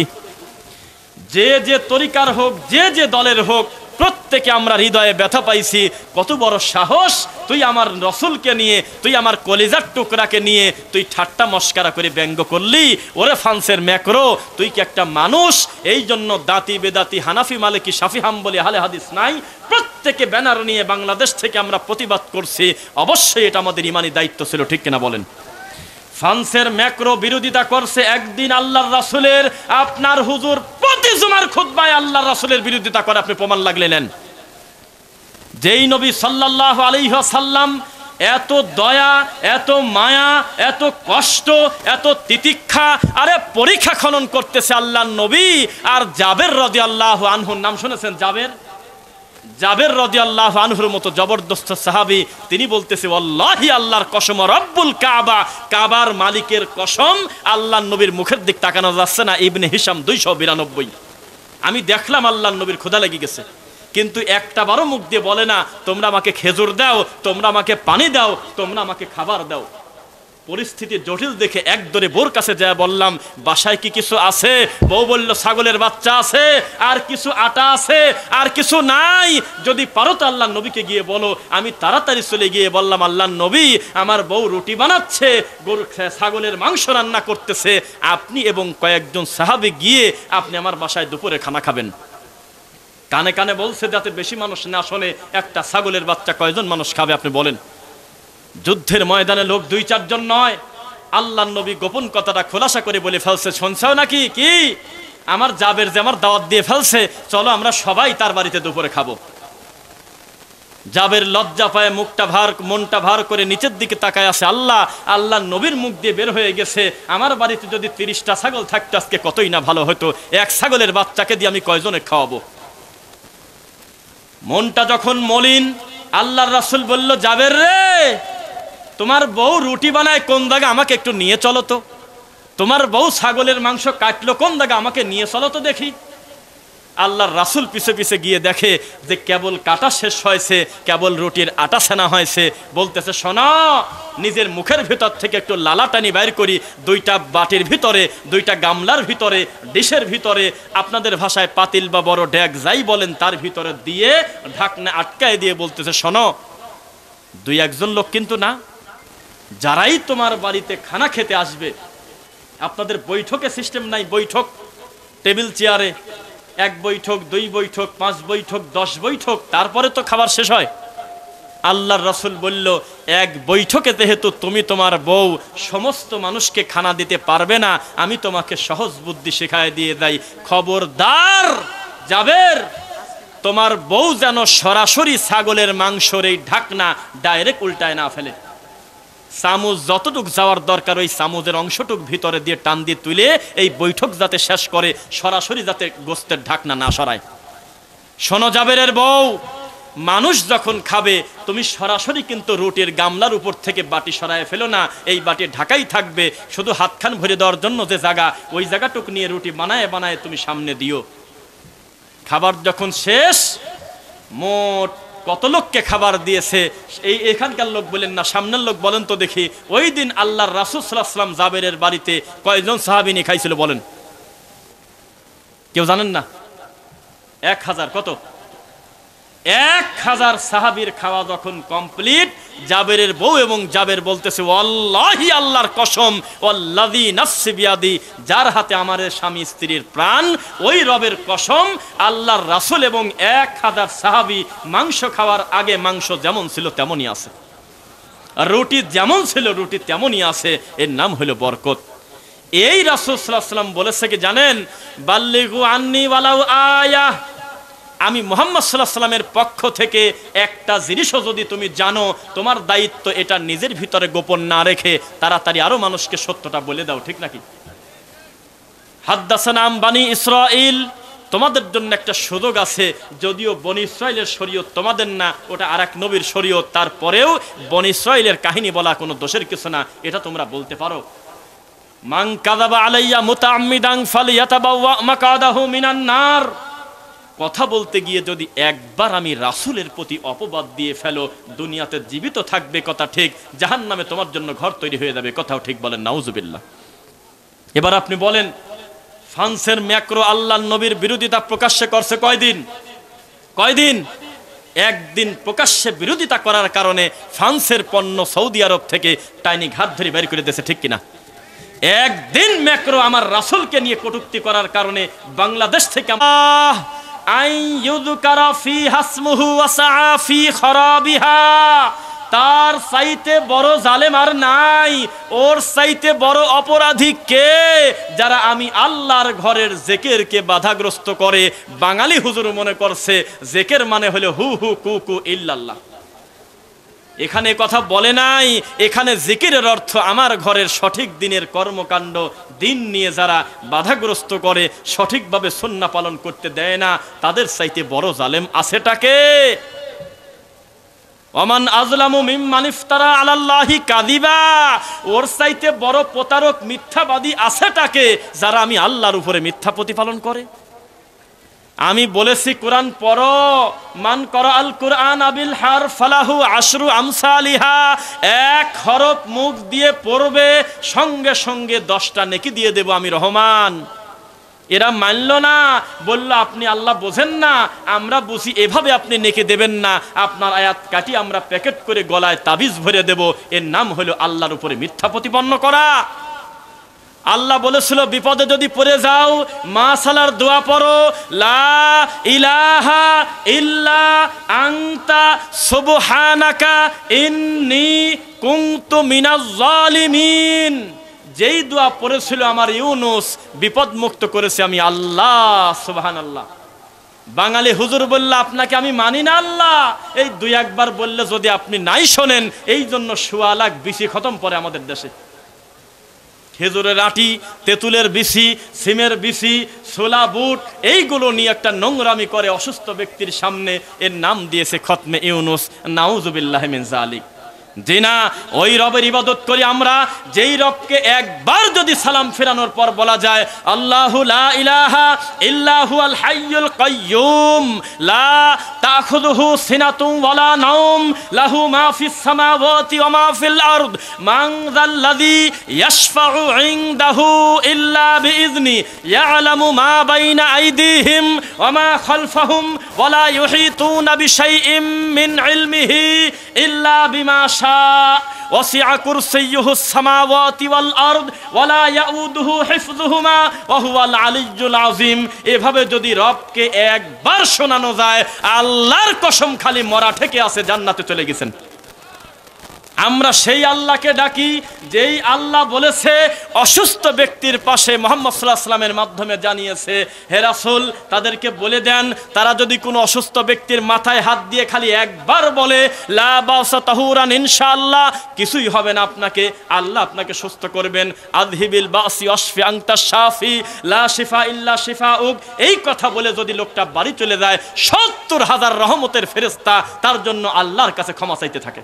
যে যে তরিকার হোক, যে যে দলের হোক, প্রত্যেকে আমরা হৃদয়ে ব্যথা পাইছি। কত বড় সাহস, তুই আমার রসুলকে নিয়ে, তুই আমার কলিজার টুকরাকে নিয়ে তুই ঠাট্টা মস্কারা করে ব্যঙ্গ করলি। ওরে ফ্রান্সের ম্যাক্রো, তুই কি একটা মানুষ? এই জন্য দাতি বেদাতি, হানাফি, মালিকি, শাফি, হাম্বলি, আহলে হাদিস নাই, প্রত্যেকে ব্যানার নিয়ে বাংলাদেশ থেকে আমরা প্রতিবাদ করছি। অবশ্যই এটা আমাদের ইমানি দায়িত্ব ছিল, ঠিক কিনা বলেন? ফ্রান্সের ম্যাক্রো বিরোধিতা করছে একদিন আল্লাহর রাসূলের, আপনার হুজুর প্রতি জুমার খুতবায় আল্লাহর রাসূলের বিরোধিতা করে, আপনি প্রমাণ লাগলে নেন। যেই নবী সাল্লাল্লাহু আলাইহি ওয়াসাল্লাম এত দয়া, এত মায়া, এত কষ্ট, এত তিতিক্ষা, আরে পরীক্ষা খনন করতেছে আল্লাহর নবী। আর জাবের রাদিয়াল্লাহু আনহুর নাম শুনেছেন? জাবের রাদিয়াল্লাহু আনহুর মতো জবরদস্ত সাহাবী, তিনি বলতেছে ওয়াল্লাহি আল্লাহর কসম, রব্বুল কাবা, কাবার মালিকের কসম, আল্লাহর নবীর মুখের দিক তাকানো যাচ্ছে না। Ibn Hisham 292। আমি দেখলাম আল্লাহর নবীর ক্ষুধা লেগে গেছে, কিন্তু একটা বারও মুখ দিয়ে বলে না তোমরা আমাকে খেজুর দাও, তোমরা আমাকে পানি দাও, তোমরা আমাকে খাবার দাও। পরিস্থিতি জটিল দেখে একদরে বোর কাছে যায় বললাম, বাসায় কি কিছু আছে? বউ বলল ছাগলের বাচ্চা আছে, আর কিছু আটা আছে, আর কিছু নাই। যদি পারো তো আল্লাহর নবীকে গিয়ে বলো। আমি তাড়াতাড়ি চলে গিয়ে বললাম, আল্লাহর নবী, আমার বউ রুটি বানাচ্ছে, গরু ছাগলের মাংস রান্না করতেছে, আপনি এবং কয়েকজন সাহাবী গিয়ে আপনি আমার বাসায় দুপুরে খানা খাবেন। কানে কানে বলছে যাতে বেশি মানুষ না শোনে, একটা ছাগলের বাচ্চা কয়জন মানুষ খাবে আপনি বলেন? যুদ্ধের ময়দানে লোক 2-4 জন নয়। আল্লাহর নবী গোপন কথাটা খোলাসা করে বলে ফেলছে, শুনছাও নাকি? কি আমার জাবের যে আমার দাওয়াত দিয়ে ফেলছে, চলো আমরা সবাই তার বাড়িতে দুপুরে খাবো। জাবের লজ্জা পায়, মুখটা ভার, মনটা ভার করে নিচের দিকে তাকায় আছে, আল্লাহ আল্লাহ নবীর মুখ দিয়ে বের হয়ে গেছে, আমার বাড়িতে যদি 30টা ছাগল থাকতো আজকে কতই না ভালো হতো, এক ছাগলের বাচ্চাকে দিয়ে আমি কয়জনে খাওয়াবো। মনটা যখন মলিন, আল্লাহর রাসূল বলল, জাবের রে, তোমার বউ রুটি বানায় কোন জায়গা, আমাকে একটু নিয়ে চলো তো। তোমার বউ ছাগলের মাংস কাটলো কোন জায়গা, আমাকে নিয়ে চলো তো দেখি। আল্লাহর রাসূল পিছে পিছে গিয়ে দেখে যে কেবল কাটা শেষ হয়েছে, কেবল রুটির আটা ছানা হয়েছে। বলতেছে, শোনো, নিজের মুখের ভিতর থেকে একটু লালা টানি বাইর করি, 2টা বাটির ভিতরে, 2টা গামলার ভিতরে, ডিশের ভিতরে, আপনাদের ভাষায় পাতিল বা বড় ড্যাগ যাই বলেন, তার ভিতরে দিয়ে ঢাকনা আটকায় দিয়ে বলতেছে, শোনো, 2-1 লোক কিন্তু না, যারাই তোমার বাড়িতে খানা খেতে আসবে, আপনাদের বৈঠকে সিস্টেম নাই, বৈঠক টেবিল চেয়ারে 1 বৈঠক, 2 বৈঠক, 5 বৈঠক, 10 বৈঠক, তারপরে তো খাবার শেষ হয়। আল্লাহর রাসূল বলল, 1 বৈঠকে যেহেতু তুমি তোমার বউ সমস্ত মানুষকে খানা দিতে পারবে না, আমি তোমাকে সহজ বুদ্ধি শেখায় দিয়ে দেই, খবরদার জাবের, তোমার বউ যেন সরাসরি ছাগলের মাংসের এই ঢাকনা ডাইরেক্ট উল্টায় না ফেলে। চামচ যতটুক যাওয়ার দরকার ওই চামচের অংশটুক ভিতরে দিয়ে টান দিয়ে তুলে এই বৈঠক যাতে শেষ করে, সরাসরি যাতে গোস্তের ঢাকনা না সরায়। শোনো জাবেরের বউ, মানুষ যখন খাবে তুমি সরাসরি কিন্তু রুটির গামলার উপর থেকে বাটি সরায় ফেলো না, এই বাটি ঢাকাই থাকবে, শুধু হাতখান ভরে দেওয়ার জন্য যে জায়গা, ওই জায়গাটুক নিয়ে রুটি বানায় বানায় তুমি সামনে দিও। খাবার যখন শেষ, মোট কত লোককে খাবার দিয়েছে এই এখানকার লোক বলেন না, সামনের লোক বলেন তো দেখি। ওই দিন আল্লাহর রাসূল সাল্লাল্লাহু আলাইহি ওয়াসাল্লাম জাবেরের বাড়িতে কয়জন সাহাবী নিয়ে খাইছিল বলেন? কেউ জানেন না? 1000। কত? 1000 সাহাবীর খাওয়া যখন কমপ্লিট, জাবেরের বউ এবং জাবের বলতেছে, ওয়াল্লাহি, আল্লাহর কসম, ওয়াল্লাযী নাফসি বিয়াদি, যার হাতে আমার স্বামী স্ত্রীর প্রাণ, ওই রবের কসম, আল্লাহর রাসূল এবং 1000 সাহাবী মাংস খাওয়ার আগে মাংস যেমন ছিল তেমনই আছে, আর রুটি যেমন ছিল রুটি তেমনই আছে। এর নাম হলো বরকত। এই রাসূল সাল্লাল্লাহু আলাইহি ওয়াসাল্লাম বলেছে কি জানেন? বাল্লিগু আন্নি ওয়ালাউ আয়াহ, আমি মুহাম্মদ সাল্লাল্লাহু আলাইহি ওয়াসাল্লামের পক্ষ থেকে একটা জিনিসও যদি তুমি জানো, তোমার দায়িত্ব এটা নিজের ভিতরে গোপন না রেখে তাড়াতাড়ি আরো মানুষকে সত্যটা বলে দাও, ঠিক নাকি? হাদ্দাসানা বানি ইসরাইল, তোমাদের জন্য একটা সুযোগ আছে, যদিও বনি ইসরাইলের শরীয়ত তোমাদের না, ওটা আরেক নবীর শরীয়ত, তারপরেও বনি ইসরাইলের কাহিনী বলা কোনো দোষের কিছু না, এটা তোমরা বলতে পারো। মান কাযাবা আলাইয়া মুতাআম্মিদান ফালিয়াতাবাওয়া মাকাদাহু মিনান নার, কথা বলতে গিয়ে যদি একবার আমি রাসূলের প্রতি অপবাদ দিয়ে ফেলো, দুনিয়াতে জীবিত থাকবে কথা ঠিক, জাহান্নামে তোমার জন্য ঘর তৈরি হয়ে যাবে, কথাও ঠিক বলেন, নাউজুবিল্লাহ। এবার আপনি বলেন, ফ্রান্সের ম্যাক্রো আল্লাহর নবীর বিরোধিতা প্রকাশ্যে করছে কয়দিন? একদিন প্রকাশ্যে বিরোধিতা করার কারণে ফ্রান্সের পণ্য সৌদি আরব থেকে টাইনি ঘাট ধরে বের করে দিয়েছে, ঠিক কিনা? একদিন ম্যাক্রো আমার রাসূলকে নিয়ে কটূক্তি করার কারণে বাংলাদেশ থেকে তার চাইতে বড় জালেম আর নাই, ওর চাইতে বড় অপরাধী কে? যারা আমি আল্লাহর ঘরের জিকিরকে বাধাগ্রস্ত করে। বাঙালি হুজুর মনে করছে জিকির মানে হলো হু হু কু কু ইল্লাল্লাহ। এখানে কথা বলে নাই, এখানে জিকিরের অর্থ আমার ঘরের সঠিক দিনের কর্মকাণ্ড, দিন নিয়ে যারা বাধাগ্রস্ত করে, সঠিকভাবে সুন্নাহ পালন করতে দেয় না, তাদের চাইতে বড় জালেম আছেটাকে? ওমান আযলামু মিম্মান ইফতারা আলাল্লাহি কাযিবা, ওর চাইতে বড় প্রতারক মিথ্যাবাদী আছেটাকে, যারা আমি আল্লাহর উপরে মিথ্যা প্রতিপালন করে। আমি বলেছি কোরআন পড়ো, মান করাআল কুরআন বিল হারফ ফালাহু আশরু আমসালিহা, এক হরফ মুখ দিয়ে পড়বে সঙ্গে সঙ্গে 10টা নেকি দিয়ে দেব আমি রহমান। এরা মানল না, বলল আপনি আল্লাহ বোঝেন না, আমরা বুঝি, এভাবে আপনি নেকি দেবেন না, আপনার আয়াত কাটি আমরা প্যাকেট করে গলায় তাবিজ ভরে দেব। এর নাম হলো আল্লাহর উপরে মিথ্যা প্রতিপন্ন করা। আল্লাহ বলেছিল বিপদে যদি পড়ে যাও মাসালার দোয়া পড়ো, লা ইলাহা ইল্লা আনতা সুবহানাকা ইন্নী কুনতু মিনাজ জালিমিন। যেই দোয়া পড়েছিল আমার ইউনুস, বিপদ মুক্ত করেছে আমি আল্লাহ। সুবহানাল্লাহ। বাঙালি হুজুর বললে আপনাকে আমি মানি না আল্লাহ, এই দুই একবার বললে যদি আপনি নাই শোনেন, এই জন্য 1.25 লাখ বিসি খতম পড়ে আমাদের দেশে। খেজুরের আটি, তেঁতুলের বিসি, সিমের বিসি, ছোলা বুট, এইগুলো নিয়ে একটা নোংরামি করে অসুস্থ ব্যক্তির সামনে, এর নাম দিয়েছে খতমে ইউনুস। নাউজুবিল্লাহি মিন যালিক। জি না, ওই রবের ইবাদত করি আমরা যেই রবকে একবার যদি সালাম ফেরানোর পর বলা যায় আল্লাহু লা ইলাহা ইল্লা হুয়াল হাইয়ুল কাইয়্যুম লা তাখুযুহু সিনাতুন ওয়ালা নাওম লাহু মা ফিস সামাওয়াতি ওয়া মা ফিল আরদ মান যাল্লাযী ইয়াশফাউ ইনদাহু ইল্লা বিইذনি ইয়ালামু মা বাইনা আইদিহিম ওয়া মা খালফাহুম ওয়া লা ইউহিতুনা বিশাইইম মিন ইলমিহি ইল্লা বিমা ওয়াসিআ কুরসিয়্যুহুস সামাওয়াতি ওয়াল আরদ ওয়ালা ইয়াউদুহু হিফযুহুমা ওয়া হুয়াল আলিয়্যুল আযীম। এভাবে যদি রবকে একবার শোনানো যায়, আল্লাহর কসম খালি মরা ঠেকে আছে, জান্নাতে চলে গেছেন। আমরা সেই আল্লাহকে ডাকি যেই আল্লাহ বলেছে অসুস্থ ব্যক্তির পাশে মুহাম্মদ সাল্লাল্লাহু আলাইহি ওয়াসাল্লামের মাধ্যমে জানিয়েছে, হে রাসূল তাদেরকে বলে দেন তারা যদি কোনো অসুস্থ ব্যক্তির মাথায় হাত দিয়ে খালি একবার বলে লা বাসা তাহুরান ইনশাআল্লাহ, কিছুই হবে না আপনাকে, আল্লাহ আপনাকে সুস্থ করবেন। আযহিবিল বাসি ওয়াশফি আনতা শাফি লা শিফা ইল্লা শিফাউক, এই কথা বলে যদি লোকটা বাড়ি চলে যায় 70,000 রহমতের ফেরেশতা তার জন্য আল্লাহর কাছে ক্ষমা চাইতে থাকে।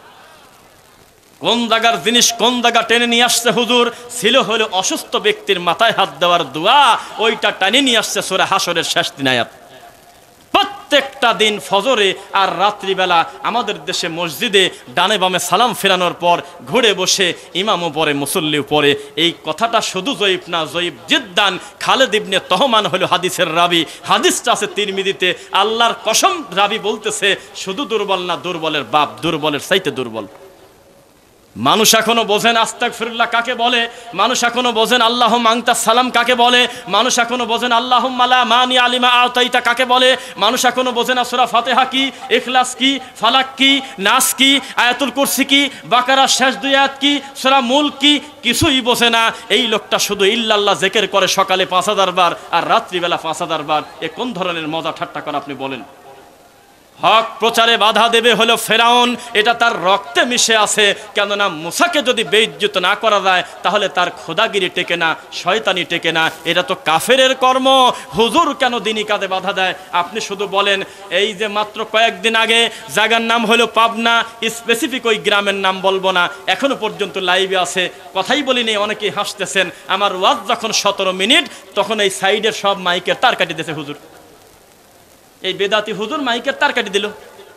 কোন জায়গার জিনিস কোন জায়গা টেনে নিয়ে আসছে হুজুর, ছিল হলো অসুস্থ ব্যক্তির মাথায় হাত দেওয়ার দোয়া, ওইটা টেনে নিয়ে আসছে সূরা হাশরের শেষ 3 আয়াত। প্রত্যেকটা দিন ফজরে আর রাত্রিবেলা আমাদের দেশে মসজিদে ডানে বামে সালাম ফেরানোর পর ঘুরে বসে ইমামও পড়ে, মুসল্লিও পড়ে। এই কথাটা শুধু জয়ীফ না, জয়ীফ জিদ্দান। খালেদ ইবনে তহমান হলো হাদিসের রাবি, হাদিসটা আছে তিরমিজিতে। আল্লাহর কসম রাবি বলতেছে শুধু দুর্বল না, দুর্বলের বাপ, দুর্বলের চাইতে দুর্বল। মানুষ এখনো বোঝেন আস্তাগফিরুল্লাহ কাকে বলে, মানুষ এখনো বোঝেন আল্লাহুম্মা আনতা সালাম কাকে বলে, মানুষ এখনো বোঝেন আল্লাহুম্মা লা মানি আলিমা আতাইতা কাকে বলে, মানুষ এখনো বোঝেন সূরা ফাতিহা কি, ইখলাস কি, ফালাক কি, নাস কি, আয়াতুল কুরসি কি, বাকারার শেষ 2 আয়াত কি, সূরা মুলক কি, কিছুই বোঝে না। এই লোকটা শুধু ইল্লাল্লাহ জিকির করে সকালে 5000 বার আর রাত্রিবেলা 5000 বার। এ কোন ধরনের মজা ঠাট্টা করে আপনি বলেন? হক প্রচারে বাধা দেবে হলো ফেরাউন, এটা তার রক্তে মিশে আছে। কেননা মুসাকে যদি বেইজ্জত না করা যায় তাহলে তার খোদাগিরি টেকে না, শয়তানি টেকে না, এটা তো কাফেরের কর্ম। হুজুর কেন দিনী কাজে বাধা দেয়? আপনি শুধু বলেন এই যে মাত্র কয়েকদিন আগে জায়গার নাম হলো পাবনা, স্পেসিফিক ওই গ্রামের নাম বলবো না, এখনো পর্যন্ত লাইভে আছে, কথাই বলিনি, অনেকেই হাসতেছেন। আমার ওয়াজ যখন 17 মিনিট তখন এই সাইডের সব মাইকের তার কাটি দিয়েছে হুজুর, এই বেদাতি হুজুর মাইকের তার কাটি দিল।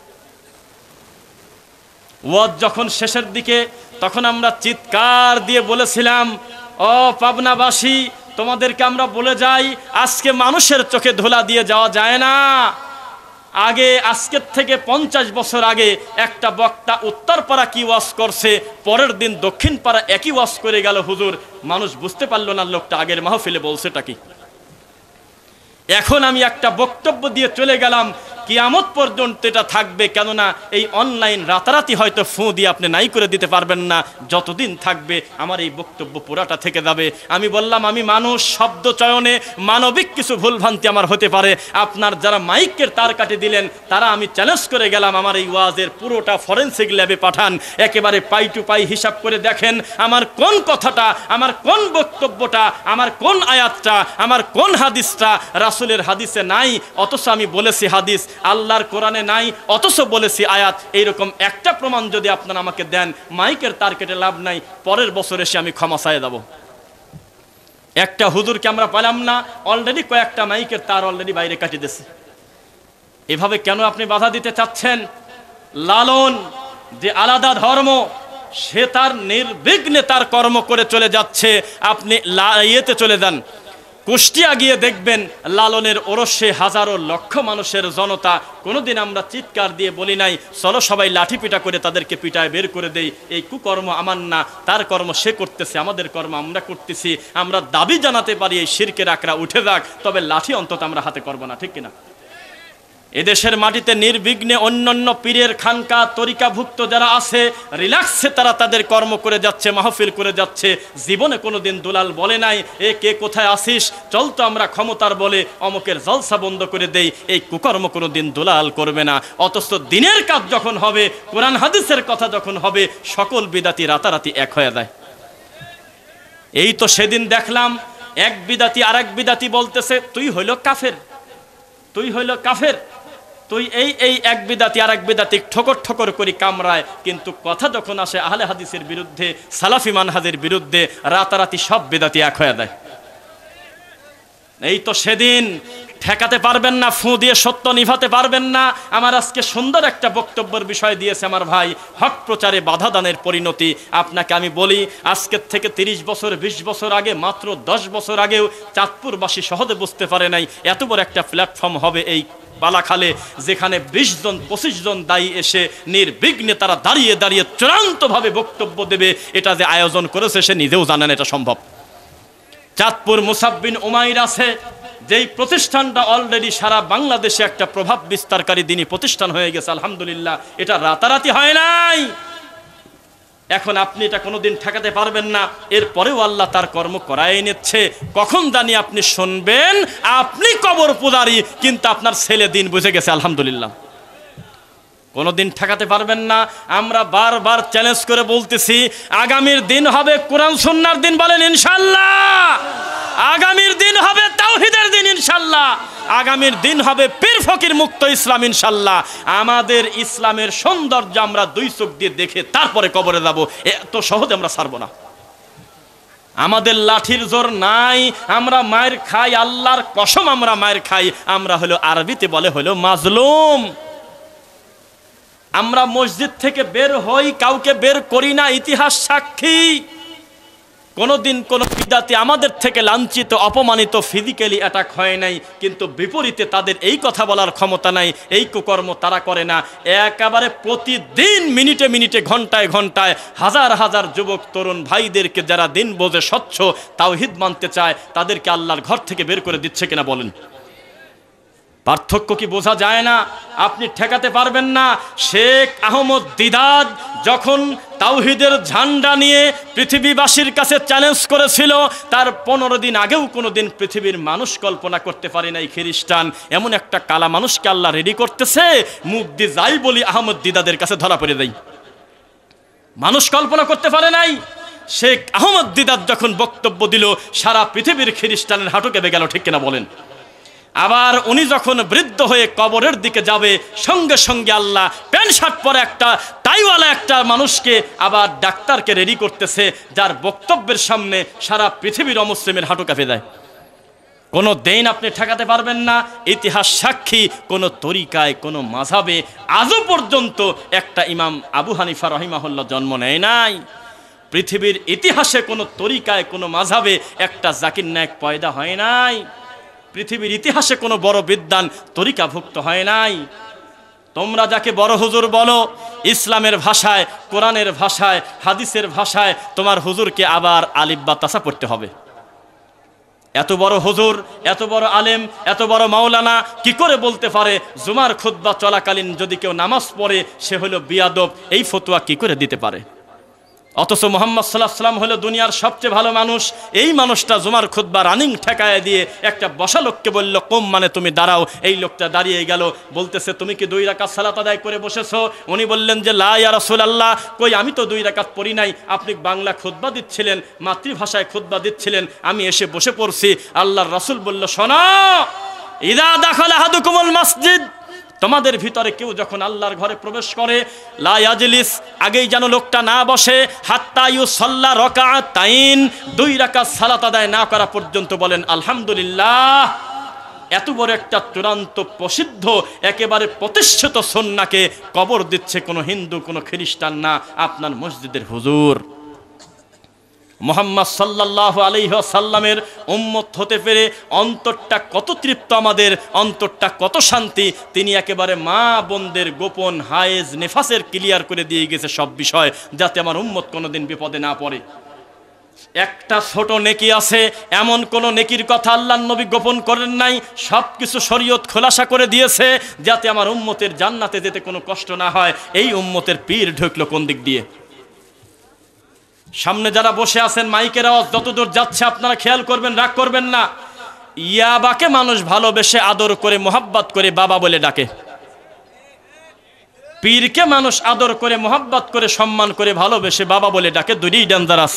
ওয়াজ যখন শেষের দিকে তখন আমরা চিৎকার দিয়ে বলেছিলাম, ও পাবনাবাসী তোমাদেরকে আমরা বলে যাই, আজকে মানুষের চোখে ধুলা দিয়ে যাওয়া যায় না। আগে আজকের থেকে 50 বছর আগে একটা বক্তা উত্তরপাড়া কি ওয়াজ করছে, পরের দিন দক্ষিণ পাড়া একই ওয়াজ করে গেল হুজুর, মানুষ বুঝতে পারলো না লোকটা আগের মাহফিলে বলছেটা কি। এখন আমি একটা বক্তব্য দিয়ে চলে গেলাম, কিয়ামত পর্যন্ত এটা থাকবে। কেননা এই অনলাইন রাতারাতি হয়তো ফু দিয়ে আপনি নাই করে দিতে পারবেন না, যতদিন থাকবে আমার এই বক্তব্য পুরাটা থেকে যাবে। আমি বললাম আমি মানুষ, শব্দ চয়নে মানবিক কিছু ভুলভ্রান্তি আমার হতে পারে। আপনার যারা মাইকের তার কাটে দিলেন তারা আমি চ্যালেঞ্জ করে গেলাম, আমার এই ওয়াজের পুরোটা ফরেনসিক ল্যাবে পাঠান, একেবারে পাই টু পাই হিসাব করে দেখেন আমার কোন কথাটা, আমার কোন বক্তব্যটা, আমার কোন আয়াতটা, আমার কোন হাদিসটা রাসূলের হাদিসে নাই অথচ আমি বলেছি হাদিস, আল্লাহর কোরআনে নাই অথচ বলেছি আয়াত। এইরকম একটা প্রমাণ যদি আপনারা আমাকে দেন, মাইকের তার কেটে লাভ নাই, পরের বছর এসে আমি ক্ষমা চাইয়ে দেব। একটা হুজুরকে আমরা পেলাম না, অলরেডি কয়েকটা মাইকের তার অলরেডি বাইরে কাটিয়ে দিয়েছে। এভাবে কেন আপনি বাধা দিতে চাচ্ছেন? লালন যে আলাদা ধর্ম, সে তার নির্বিঘ্নে তার কর্ম করে চলে যাচ্ছে। আপনি ইয়েতে চলে যান, কুষ্টিয়া গিয়ে দেখবেন লালনের ওরসে হাজারো লক্ষ মানুষের জনতা। কোনোদিন আমরা চিৎকার দিয়ে বলি নাই চলো সবাই লাঠি পিটা করে তাদেরকে পিটায় বের করে দেই, এই কুকর্ম আমার না, তার কর্ম সে করতেছে, আমাদের কর্ম আমরা করতেছি। আমরা দাবি জানাতে পারি এই শিরকের আকড়া উঠে যাক, তবে লাঠি অন্তত আমরা হাতে করব না, ঠিক কিনা? এদেশের মাটিতে নির্বিঘ্নে অন্যান্য পীরের খানকা তরিকাভুক্ত যারা আছে রিল্যাক্সে তারা তাদের কর্ম করে যাচ্ছে, মাহফিল করে যাচ্ছে। জীবনে কোনোদিন দুলাল বলে নাই এ কে কোথায় আসিস, চল তো আমরা ক্ষমতার বলে অমুকের জলসা বন্ধ করে দেই। এই কুকর্ম কোনোদিন দুলাল করবে না। অথচ দিনের কাজ যখন হবে, কোরআন হাদিসের কথা যখন হবে, সকল বিদাতি রাতারাতি এক হয়ে যায়। এই তো সেদিন দেখলাম এক বিদাতি আর এক বিদাতি বলতেছে তুই হইল কাফের, তুই হইল কাফের, তুই এই এক বিদাতি আর এক বিদাতি ঠোকর ঠোকর করি কামড়ায়। কিন্তু কথা যখন আসে আহলে হাদিসের বিরুদ্ধে, সালাফি মানহাজের বিরুদ্ধে, রাতারাতি সব বিদাতি এক হয়ে যায়। এই তো সেদিন ঠেকাতে পারবেন না, ফু দিয়ে সত্য নিভাতে পারবেন না। আমার আজকে সুন্দর একটা বক্তব্যের বিষয় দিয়েছে আমার ভাই, হক প্রচারে বাধা দানের পরিণতি। আপনাকে আমি বলি, আজকের থেকে 30 বছর 20 বছর আগে, মাত্র 10 বছর আগেও চাঁদপুরবাসী সহজে বুঝতে পারে নাই এত বড় একটা প্ল্যাটফর্ম হবে এই বালাখালে, যেখানে 20 জন 25 জন দায়ী এসে নির্বিঘ্নে তারা দাঁড়িয়ে দাঁড়িয়ে চূড়ান্তভাবে বক্তব্য দেবে। এটা যে আয়োজন করেছে সে নিজেও জানেন এটা সম্ভব। চাঁদপুর মুসাব বিন উমাইর আছে, যেই প্রতিষ্ঠানটা অলরেডি সারা বাংলাদেশে একটা প্রভাব বিস্তারকারী দিনী প্রতিষ্ঠান হয়ে গেছে, আলহামদুলিল্লাহ। এটা রাতারাতি হয় নাই। এখন আপনি এটা কোনোদিন ঠেকাতে পারবেন না। এরপরেও আল্লাহ তার কর্ম করাই নিচ্ছে। কখন জানি আপনি শুনবেন আপনি কবর পূজারি, কিন্তু আপনার ছেলে দিন বুঝে গেছে, আলহামদুলিল্লাহ। কোনোদিন ঠেকাতে পারবেন না। আমরা বারবার চ্যালেঞ্জ করে বলতেছি, আগামীর দিন হবে কোরআন সুন্নাহর দিন, বলেন ইনশাআল্লাহ। আগামীর দিন হবে তাওহীদের দিন ইনশাআল্লাহ। আগামীর দিন হবে পীর ফকির মুক্ত ইসলাম ইনশাআল্লাহ। আমাদের ইসলামের সৌন্দর্য আমরা 2 চোখ দিয়ে দেখে তারপরে কবরে যাব, এত সহজে আমরা ছাড়ব না। আমাদের লাঠির জোর নাই, আমরা মায়ের খাই, আল্লাহর কসম আমরা মায়ের খাই। আমরা হলো আরবিতে বলে হলো মাজলুম। আমরা মসজিদ থেকে বের হই, কাউকে বের করি না, ইতিহাস সাক্ষী। কোনোদিন কোনো বিদাতি আমাদের থেকে লাঞ্ছিত, অপমানিত, ফিজিক্যালি অ্যাটাক হয় নাই, কিন্তু বিপরীতে তাদের এই কথা বলার ক্ষমতা নাই, এই কুকর্ম তারা করে না। একেবারে প্রতিদিন মিনিটে মিনিটে, ঘন্টায় ঘন্টায় হাজার হাজার যুবক তরুণ ভাইদেরকে যারা দিন বোঝে, স্বচ্ছ তাওহীদ মানতে চায়, তাদেরকে আল্লাহর ঘর থেকে বের করে দিচ্ছে কিনা বলেন? পার্থক্য কি বোঝা যায় না? আপনি ঠেকাতে পারবেন না। শেখ আহমদ দিদাত যখন তাওহীদের ঝান্ডা নিয়ে পৃথিবীবাসীর কাছে চ্যালেঞ্জ করেছিল, তার 15 দিন আগেও কোনোদিন পৃথিবীর মানুষ কল্পনা করতে পারে নাই খ্রিস্টান এমন একটা কালা মানুষকে আল্লাহ রেডি করতেছে, মুখ দিয়ে যাই বলি আহমদ দিদাদের কাছে ধরা পড়ে দেয়। মানুষ কল্পনা করতে পারে নাই। শেখ আহমদ দিদাত যখন বক্তব্য দিল, সারা পৃথিবীর খ্রিস্টানের হাঁটু কেঁপে গেল, ঠিক কিনা বলেন? আবার উনি যখন বৃদ্ধ হয়ে কবরের দিকে যাবে, সঙ্গে সঙ্গে আল্লাহ প্যান্ট শার্ট পরে একটা টাইওয়ালা একটা মানুষকে, আবার ডাক্তারকে রেডি করতেছে, যার বক্তব্যের সামনে সারা পৃথিবীর অমুসলিমের হাঁটু কাঁপে যায়। কোনো দিন আপনি ঠেকাতে পারবেন না। ইতিহাস সাক্ষী, কোনো তরিকায়, কোনো মাযহাবে আজও পর্যন্ত একটা ইমাম আবু হানিফা রহিমাহুল্লাহ জন্ম নেয় নাই। পৃথিবীর ইতিহাসে কোনো তরিকায়, কোনো মাযহাবে একটা জাকির নায়েক পয়দা হয় নাই। পৃথিবীর ইতিহাসে কোনো বড় বিদ্বান তরিকাভুক্ত হয় নাই। তোমরা যাকে বড় হুজুর বলো, ইসলামের ভাষায়, কোরআনের ভাষায়, হাদিসের ভাষায় তোমার হুজুরকে আবার আলিফ বা তাসা পড়তে হবে। এত বড় হুজুর, এত বড় আলেম, এত বড় মাওলানা কি করে বলতে পারে জুমার খুতবা চলাকালীন যদি কেউ নামাজ পড়ে সে হলো বিয়াদব? এই ফতোয়া কি করে দিতে পারে? অথচ মুহাম্মদ সাল্লাল্লাহু আলাইহি ওয়াসাল্লাম হলো দুনিয়ার সবচেয়ে ভালো মানুষ। এই মানুষটা জুমার খুতবা রানিং ঠেকায় দিয়ে একটা বসা লোককে বলল, কম মানে তুমি দাঁড়াও। এই লোকটা দাঁড়িয়ে গেল, বলতেছে তুমি কি 2 রাকাত সালাত আদায় করে বসেছো? উনি বললেন যে লা ইয়া রাসূলুল্লাহ, কই আমি তো 2 রাকাত পড়ি নাই। আপনি বাংলা খুতবা দিচ্ছিলেন, মাতৃভাষায় খুতবা দিচ্ছিলেন, আমি এসে বসে পড়ছি। আল্লাহর রাসূল বলল, শোনো, ইযা দাখালা আহাদুকুমুল মাসজিদ, তোমাদের ভিতরে কেউ যখন আল্লাহর ঘরে প্রবেশ করে, লা ইয়াজলিস, আগেই যেন লোকটা না বসে, হাত্তা ইউসাল্লা রাকাতাইন, 2 রাকাত সালাত আদায় না করা পর্যন্ত, বলেন আলহামদুলিল্লাহ। এত বড় একটা চূড়ান্ত প্রসিদ্ধ একেবারে প্রতিষ্ঠিত সুন্নাহকে কবর দিচ্ছে কোনো হিন্দু, কোনো খ্রিস্টান না, আপনার মসজিদের হুজুর। মুহাম্মদ সাল্লাল্লাহু আলাইহি ওয়াসাল্লামের উম্মত হতে পেরে অন্তরটা কত তৃপ্ত, আমাদের অন্তরটা কত শান্তি। তিনি একেবারে মা বোনদের গোপন হায়েজ নেফাসের ক্লিয়ার করে দিয়ে গেছে সব বিষয়, যাতে আমার উম্মত কোনোদিন বিপদে না পড়ে। একটা ছোট নেকি আছে, এমন কোন নেকির কথা আল্লাহর নবী গোপন করেন নাই। সবকিছু শরীয়ত খোলাসা করে দিয়েছে যাতে আমার উম্মতের জান্নাতে যেতে কোনো কষ্ট না হয়। এই উম্মতের পীর ঢুকলো কোন দিক দিয়ে? সামনে যারা বসে আছেন, মাইকের আওয়াজ যতদূর যাচ্ছে আপনারা খেয়াল করবেন, রাগ করবেন না। ইয়াবাকে মানুষ ভালোবেসে আদর করে মোহাব্বত করে বাবা বলে ডাকে, পীরকে মানুষ আদর করে মোহাব্বত করে সম্মান করে ভালোবেসে বাবা বলে ডাকে। দুইটাই ডেঞ্জারাস।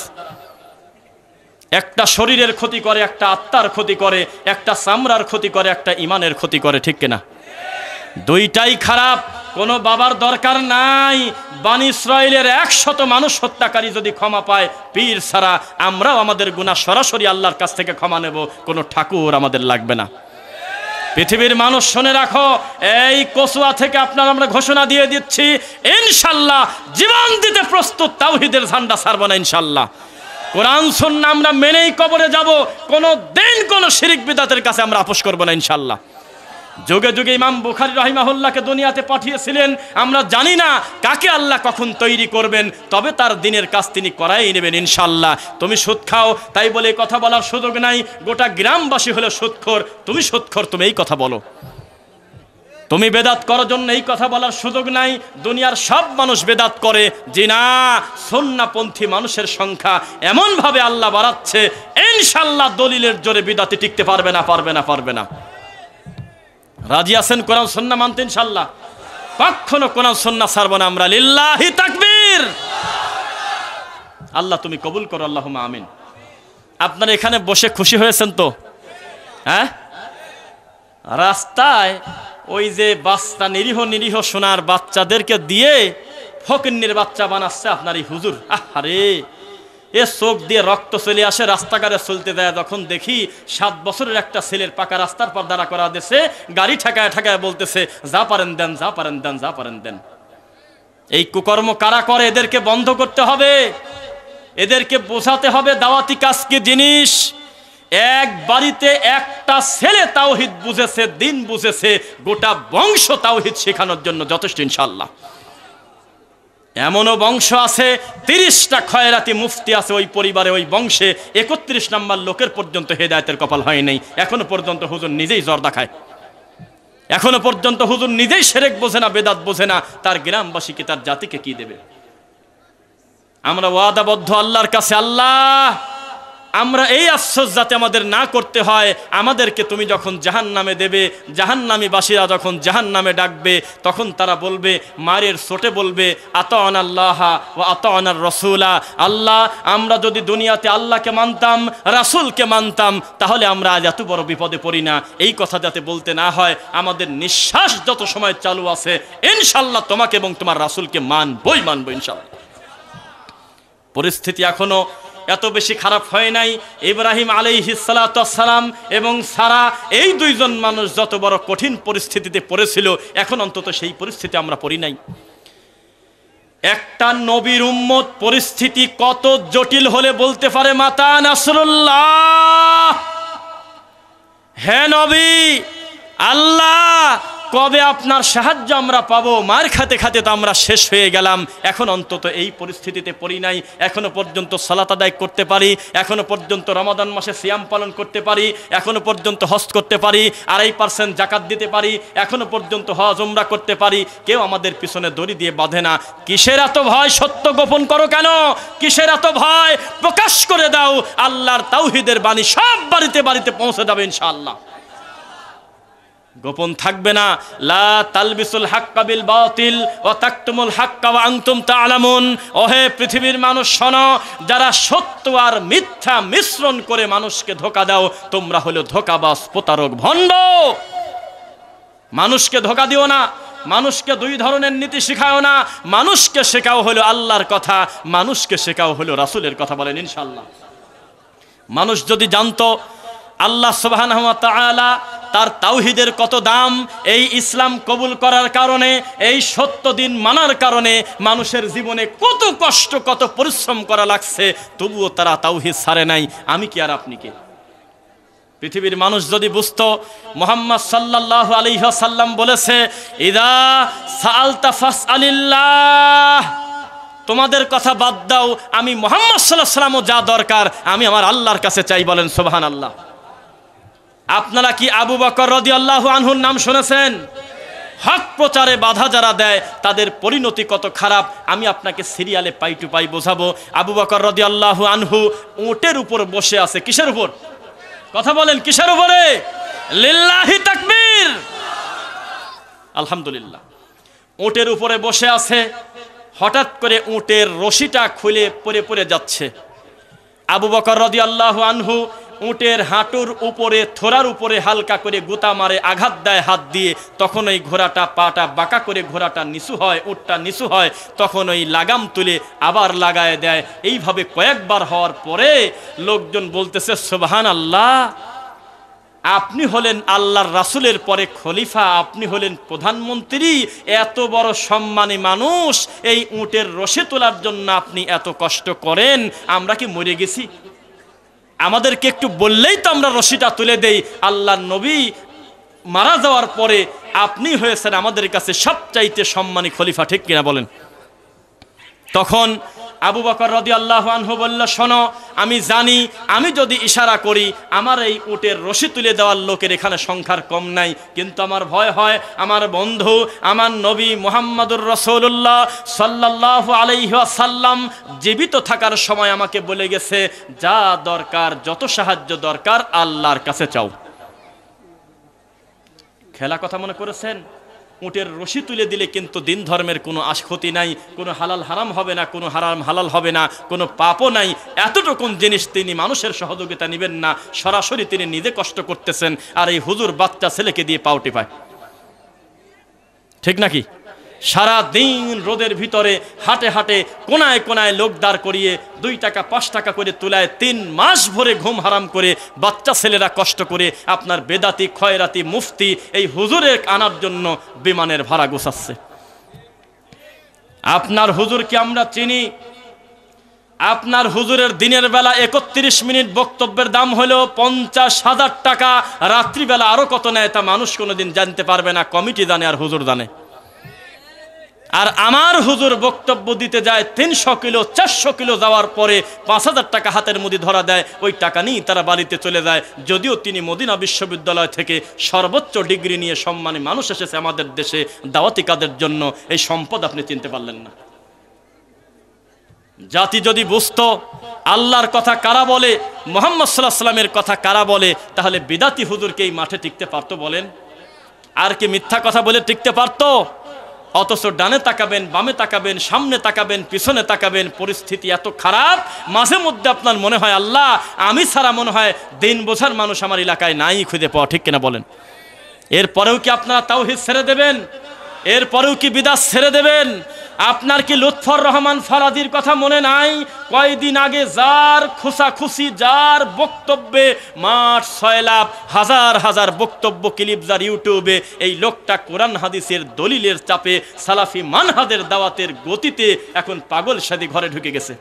একটা শরীরের ক্ষতি করে, একটা আত্মার ক্ষতি করে, একটা চামড়ার ক্ষতি করে, একটা ইমানের ক্ষতি করে, ঠিক কিনা? দুইটাই খারাপ। কোনো বাবার দরকার নাই। বনী ইসরাইলের 100 মানুষ হত্যাকারী যদি ক্ষমা পায় পীর ছাড়া, আমরাও আমাদের গুনাহ সরাসরি আল্লাহর কাছ থেকে ক্ষমা নেব, কোনো ঠাকুর আমাদের লাগবে না। পৃথিবীর মানুষ শুনে রাখো, এই কসুয়া থেকে আপনার আমরা ঘোষণা দিয়ে দিচ্ছি, ইনশাল্লাহ জীবন দিতে প্রস্তুত, তাওহীদের ঝান্ডা ছাড়ব না ইনশাল্লাহ। কোরআন সুন্নাহ আমরা মেনেই কবরে যাব, কোনো দিন কোনো শিরক বিদআতের কাছে আমরা আপোষ করব না ইনশাল্লাহ। যুগে যুগে ইমাম বুখারী রাহিমাহুল্লাহকে দুনিয়াতে পাঠিয়েছিলেন। আমরা জানি না কাকে আল্লাহ কখন তৈরি করবেন, তবে তার দিনের কাজ তিনি করাই নেবেন ইনশাল্লাহ। তুমি সুদ খাও তাই বলে কথা বলার সুযোগ নাই। গোটা গ্রামবাসী হলো সুদখোর, তুমি সুদখোর, তুমি এই কথা বলো। তুমি বেদাত করার জন্য এই কথা বলার সুযোগ নাই। দুনিয়ার সব মানুষ বেদাত করে, জিনা সুন্নাহপন্থী মানুষের সংখ্যা এমন ভাবে আল্লাহ বাড়াচ্ছে, ইনশাল্লাহ দলিলের জোরে বিদাতি টিকতে পারবে না, পারবে না, পারবে না। রাজি আছেন কোরআন সুন্নাহ মানতে ইনশাল্লাহ? কখনো কোরআন সুন্নাহ ছাড়ব না আমরা। লিল্লাহি তাকবীর। আল্লাহ তুমি কবুল করো, আল্লাহুম্মা আমিন। আপনারা এখানে বসে খুশি হয়েছেন তো? হ্যাঁ, রাস্তায় ওই যে বাচ্চা, নিরীহ নিরীহ সোনার বাচ্চাদেরকে দিয়ে ফকিন্নির বাচ্চা বানাচ্ছে আপনার এই হুজুর। আরে এ চোখ দিয়ে রক্ত চলে আসে, রাস্তাঘাটে চলতে দেয় যখন দেখি 7 বছরের একটা ছেলের পাকা রাস্তার পর দাঁড়া করা দিয়েছে, গাড়ি ঠেকায় ঠেকায় বলতেছে, যা পারেন দেন, যা পারেন দেন, যা পারেন দেন। এই কুকর্ম কারা করে? এদেরকে বন্ধ করতে হবে, এদেরকে বোঝাতে হবে দাওয়াতি কাজ কি জিনিস। এক বাড়িতে একটা ছেলে তাওহীদ বুঝেছে, দিন বুঝেছে, গোটা বংশ তাওহীদ শেখানোর জন্য যথেষ্ট ইনশাআল্লাহ। এমনও বংশ আছে 30টা খয়রাতি মুফতি আছে ওই পরিবারে, ওই বংশে 31 নম্বর লোকের পর্যন্ত হেদায়েতের কপাল হয় নাই। এখনো পর্যন্ত হুজুর নিজেই জর্দা খায়, এখনো পর্যন্ত হুজুর নিজেই শিরক বোঝে না, বেদাত বোঝে না, তার গ্রামবাসীকে, তার জাতিকে কি দেবে? আমরা ওয়াদাবদ্ধ আল্লাহর কাছে, আল্লাহ আমরা এই আফসোস যাতে আমাদের না করতে হয়। আমাদেরকে তুমি যখন জাহান্নামে দেবে, জাহান্নামী বাসীরা যখন জাহান্নামে ডাকবে, তখন তারা বলবে, মারের চোটে বলবে, আতাআনাল্লাহ ওয়া আতাআনার রাসূলা। আল্লাহ, আমরা যদি দুনিয়াতে আল্লাহকে মানতাম, রাসূলকে মানতাম, তাহলে আমরা আজ এত বড় বিপদে পড়ি না। এই কথা যাতে বলতে না হয়, আমাদের নিঃশ্বাস যত সময় চালু আছে ইনশাআল্লাহ তোমাকে এবং তোমার রাসূলকে মানবই মানব ইনশাআল্লাহ। পরিস্থিতি এখনো এত বেশি খারাপ হয় নাই। ইব্রাহিম আলাইহিস সালাতু ওয়াস সালাম এবং সারা, এই দুইজন মানুষ যত বড় কঠিন পরিস্থিতিতে পড়েছিল, এখন অন্তত সেই পরিস্থিতি আমরা পড়ি নাই। একটা নবীর উম্মত পরিস্থিতি কত জটিল হলে বলতে পারে, মাতা নাসরুল্লাহ, হে নবী, আল্লাহ কবে আপনার সাহায্য আমরা পাবো? মার খাতে খাতে তো আমরা শেষ হয়ে গেলাম। এখন অন্তত এই পরিস্থিতিতে পড়ি নাই। এখনো পর্যন্ত সালাত আদায় করতে পারি, এখনো পর্যন্ত রমাদান মাসে সিয়াম পালন করতে পারি, এখনো পর্যন্ত হজ করতে পারি, 2.5% জাকাত দিতে পারি, এখনো পর্যন্ত হজ উমরা করতে পারি। কেউ আমাদের পিছনে দড়ি দিয়ে বাঁধে না। কিসের এত ভয়? সত্য গোপন করো কেন? কিসের এত ভয়? প্রকাশ করে দাও। আল্লাহর তাওহীদের বাণী সব বাড়িতে বাড়িতে পৌঁছে যাবে ইনশাআল্লাহ। গোপন থাকবে না। লা তালবিসুল হাক্কা বিল বাতিল ওয়া তাকতুমুল হাক্কা ওয়া আনতুম তা'লামুন। ওহে পৃথিবীর মানুষ শোনো, যারা সত্য আর মিথ্যা মিশ্রণ করে মানুষকে ধোঁকা দাও, তোমরা হলো ধোঁকাবাজ, প্রতারক, ভণ্ড। মানুষকে ধোঁকা দিও না। মানুষকে 2 ধরনের নীতি শেখাও না। মানুষকে শেখাও হলো আল্লাহর কথা, মানুষকে শেখাও হলো রাসূলের কথা। বলেন ইনশাআল্লাহ। মানুষ যদি জানতো আল্লাহ সুবহানাহু ওয়া তাআলা তার তাওহীদের কত দাম, এই ইসলাম কবুল করার কারণে, এই সত্য দিন মানার কারণে মানুষের জীবনে কত কষ্ট, কত পরিশ্রম করা লাগছে, তবুও তারা তাওহীদ ছাড়ে নাই, আমি কি আর আপনি কে? পৃথিবীর মানুষ যদি বুঝতো, মুহাম্মদ সাল্লাল্লাহু আলাইহি ওয়াসাল্লাম বলেছে, ইদা সাআলতা ফাসআলিল্লাহ, তোমাদের কথা বাদ দাও, আমি মুহাম্মদ সাল্লাল্লাহু আলাইহি ওয়াসাল্লামও যা দরকার আমি আমার আল্লাহর কাছে চাই। বলেন সুবহানাল্লাহ। আপনারা কি আবু বকর রাদিয়াল্লাহু আনহুর নাম শুনেছেন? হক প্রচারে বাধা যারা দেয় তাদের পরিণতি কত খারাপ আমি আপনাকে সিরিয়ালে পাই টু পাই বোঝাবো। আবু বকর রাদিয়াল্লাহু আনহু উটের উপর বসে আছে। কিসের উপর? কথা বলেন, কিসের উপরে? লিল্লাহি তাকবীর, আলহামদুলিল্লাহ। উটের উপরে বসে আছে, হঠাৎ করে উটের রশিটা খুলে পড়ে পড়ে যাচ্ছে। আবু বকর রাদিয়াল্লাহু আনহু উটের হাঁটুর উপরে, থোড়ার উপরে হালকা করে গুতা মারে, আঘাত দেয় হাত দিয়ে। তখন ওই ঘোড়াটা পাটা বাঁকা করে ঘোড়াটা নিচু হয়, উটটা নিচু হয়। তখন ওই লাগাম তুলে আবার লাগায় দেয়। এইভাবে কয়েকবার হওয়ার পরে লোকজন বলতেছে সুবহানাল্লাহ, আপনি হলেন আল্লাহর রাসূলের পরে খলিফা, আপনি হলেন প্রধানমন্ত্রী, এত বড় সম্মানী মানুষ, এই উটের রশি তোলার জন্য আপনি এত কষ্ট করেন, আমরা কি মরে গেছি? আমাদেরকে একটু বললেই তো আমরা রশিটা তুলে দেই। আল্লাহর নবী মারা যাওয়ার পরে আপনি হয়েছেন আমাদের কাছে সবচাইতে সম্মানী খলিফা, ঠিক কিনা বলেন? তখন আবু বকর রাদিয়াল্লাহু আনহু বলল, শোনো, আমি জানি আমি যদি ইশারা করি আমার এই উটের রশি তুলে দেওয়ার লোকের এখানে সংখ্যার কম নাই, কিন্তু আমার ভয় হয় আমার বন্ধু আমার নবী মুহাম্মদুর রাসূলুল্লাহ সাল্লাল্লাহু আলাইহি ওয়াসাল্লাম জীবিত থাকার সময় আমাকে বলে গেছে, যা দরকার, যত সাহায্য দরকার আল্লাহর কাছে চাও। খেলা কথা মনে করেছেন? উটের রশি তুলে দিলে কিন্তু দিন ধর্মের কোনো ক্ষতি নাই, কোনো হালাল হারাম হবে না, কোনো হারাম হালাল হবে না, কোনো পাপও নাই। এতটুকুন জিনিস তিনি মানুষের সহযোগিতা নেবেন না, সরাসরি তিনি নিজে কষ্ট করতেছেন, আর এই হুজুর বাচ্চা ছেলেকে দিয়ে পাউটি পায়, ঠিক নাকি? সারা দিন রোদের ভিতরে হাটে হাটে কোনায় কোনায় লোক দাঁড় করিয়ে 2 টাকা 5 টাকা করে তুলায় 3 মাস ভরে ঘুম হারাম করে বাচ্চা ছেলেরা কষ্ট করে আপনার বেদাতি খয়রাতি মুফতি এই হুজুরের আনার জন্য বিমানের ভাড়া গোছাচ্ছে। আপনার হুজুরকে আমরা চিনি। আপনার হুজুরের দিনের বেলা 31 মিনিট বক্তব্যের দাম হলো 50,000 টাকা, রাত্রিবেলা আরো কত নেয় তা মানুষ কোনোদিন জানতে পারবে না, কমিটি জানে আর হুজুর জানে। আর আমার হুজুর বক্তব্য দিতে যায় 300 কিলো 400 কিলো যাওয়ার পরে 5,000 টাকা হাতের মধ্যে ধরা দেয়, ওই টাকা নিয়ে তারা বাড়িতে চলে যায়। যদিও তিনি মদিনা বিশ্ববিদ্যালয় থেকে সর্বোচ্চ ডিগ্রি নিয়ে সম্মানী মানুষ এসেছে আমাদের দেশে দাওয়াতি কাজের জন্য, এই সম্পদ আপনি চিনতে পারলেন না। জাতি যদি বুঝতো আল্লাহর কথা কারা বলে, মুহাম্মদ সাল্লাল্লাহু আলাইহি ওয়াসাল্লামের কথা কারা বলে, তাহলে বিদাতি হুজুরকে এই মাঠে টিকতে পারতো? বলেন, আর কি মিথ্যা কথা বলে টিকতে পারতো? অথচ ডানে তাকাবেন, বামে তাকাবেন, সামনে তাকাবেন, পিছনে তাকাবেন, পরিস্থিতি এত খারাপ, মাঝে মধ্যে আপনার মনে হয় আল্লাহ আমি ছাড়া মনে হয় দিন বোঝার মানুষ আমার এলাকায় নাই খুঁজে পাওয়া, ঠিক কিনা বলেন? এরপরেও কি আপনারা তাওহীদ ছেড়ে দেবেন? এরপরেও কি বিদআত ছেড়ে দেবেন? আপনার কি লুৎফর রহমান ফারাদির কথা মনে নাই? কয়েকদিন আগে যার খুশাখুশি, যার বক্তব্যে মাঠ সয়লাভ, হাজার হাজার বক্তব্য ক্লিপ যার ইউটিউবে, এই লোকটা কোরআন হাদিসের দলিলের চাপে সালাফি মানহাজের দাওয়াতের গতিতে এখন পাগল সাদি ঘরে ঢুকে গেছে।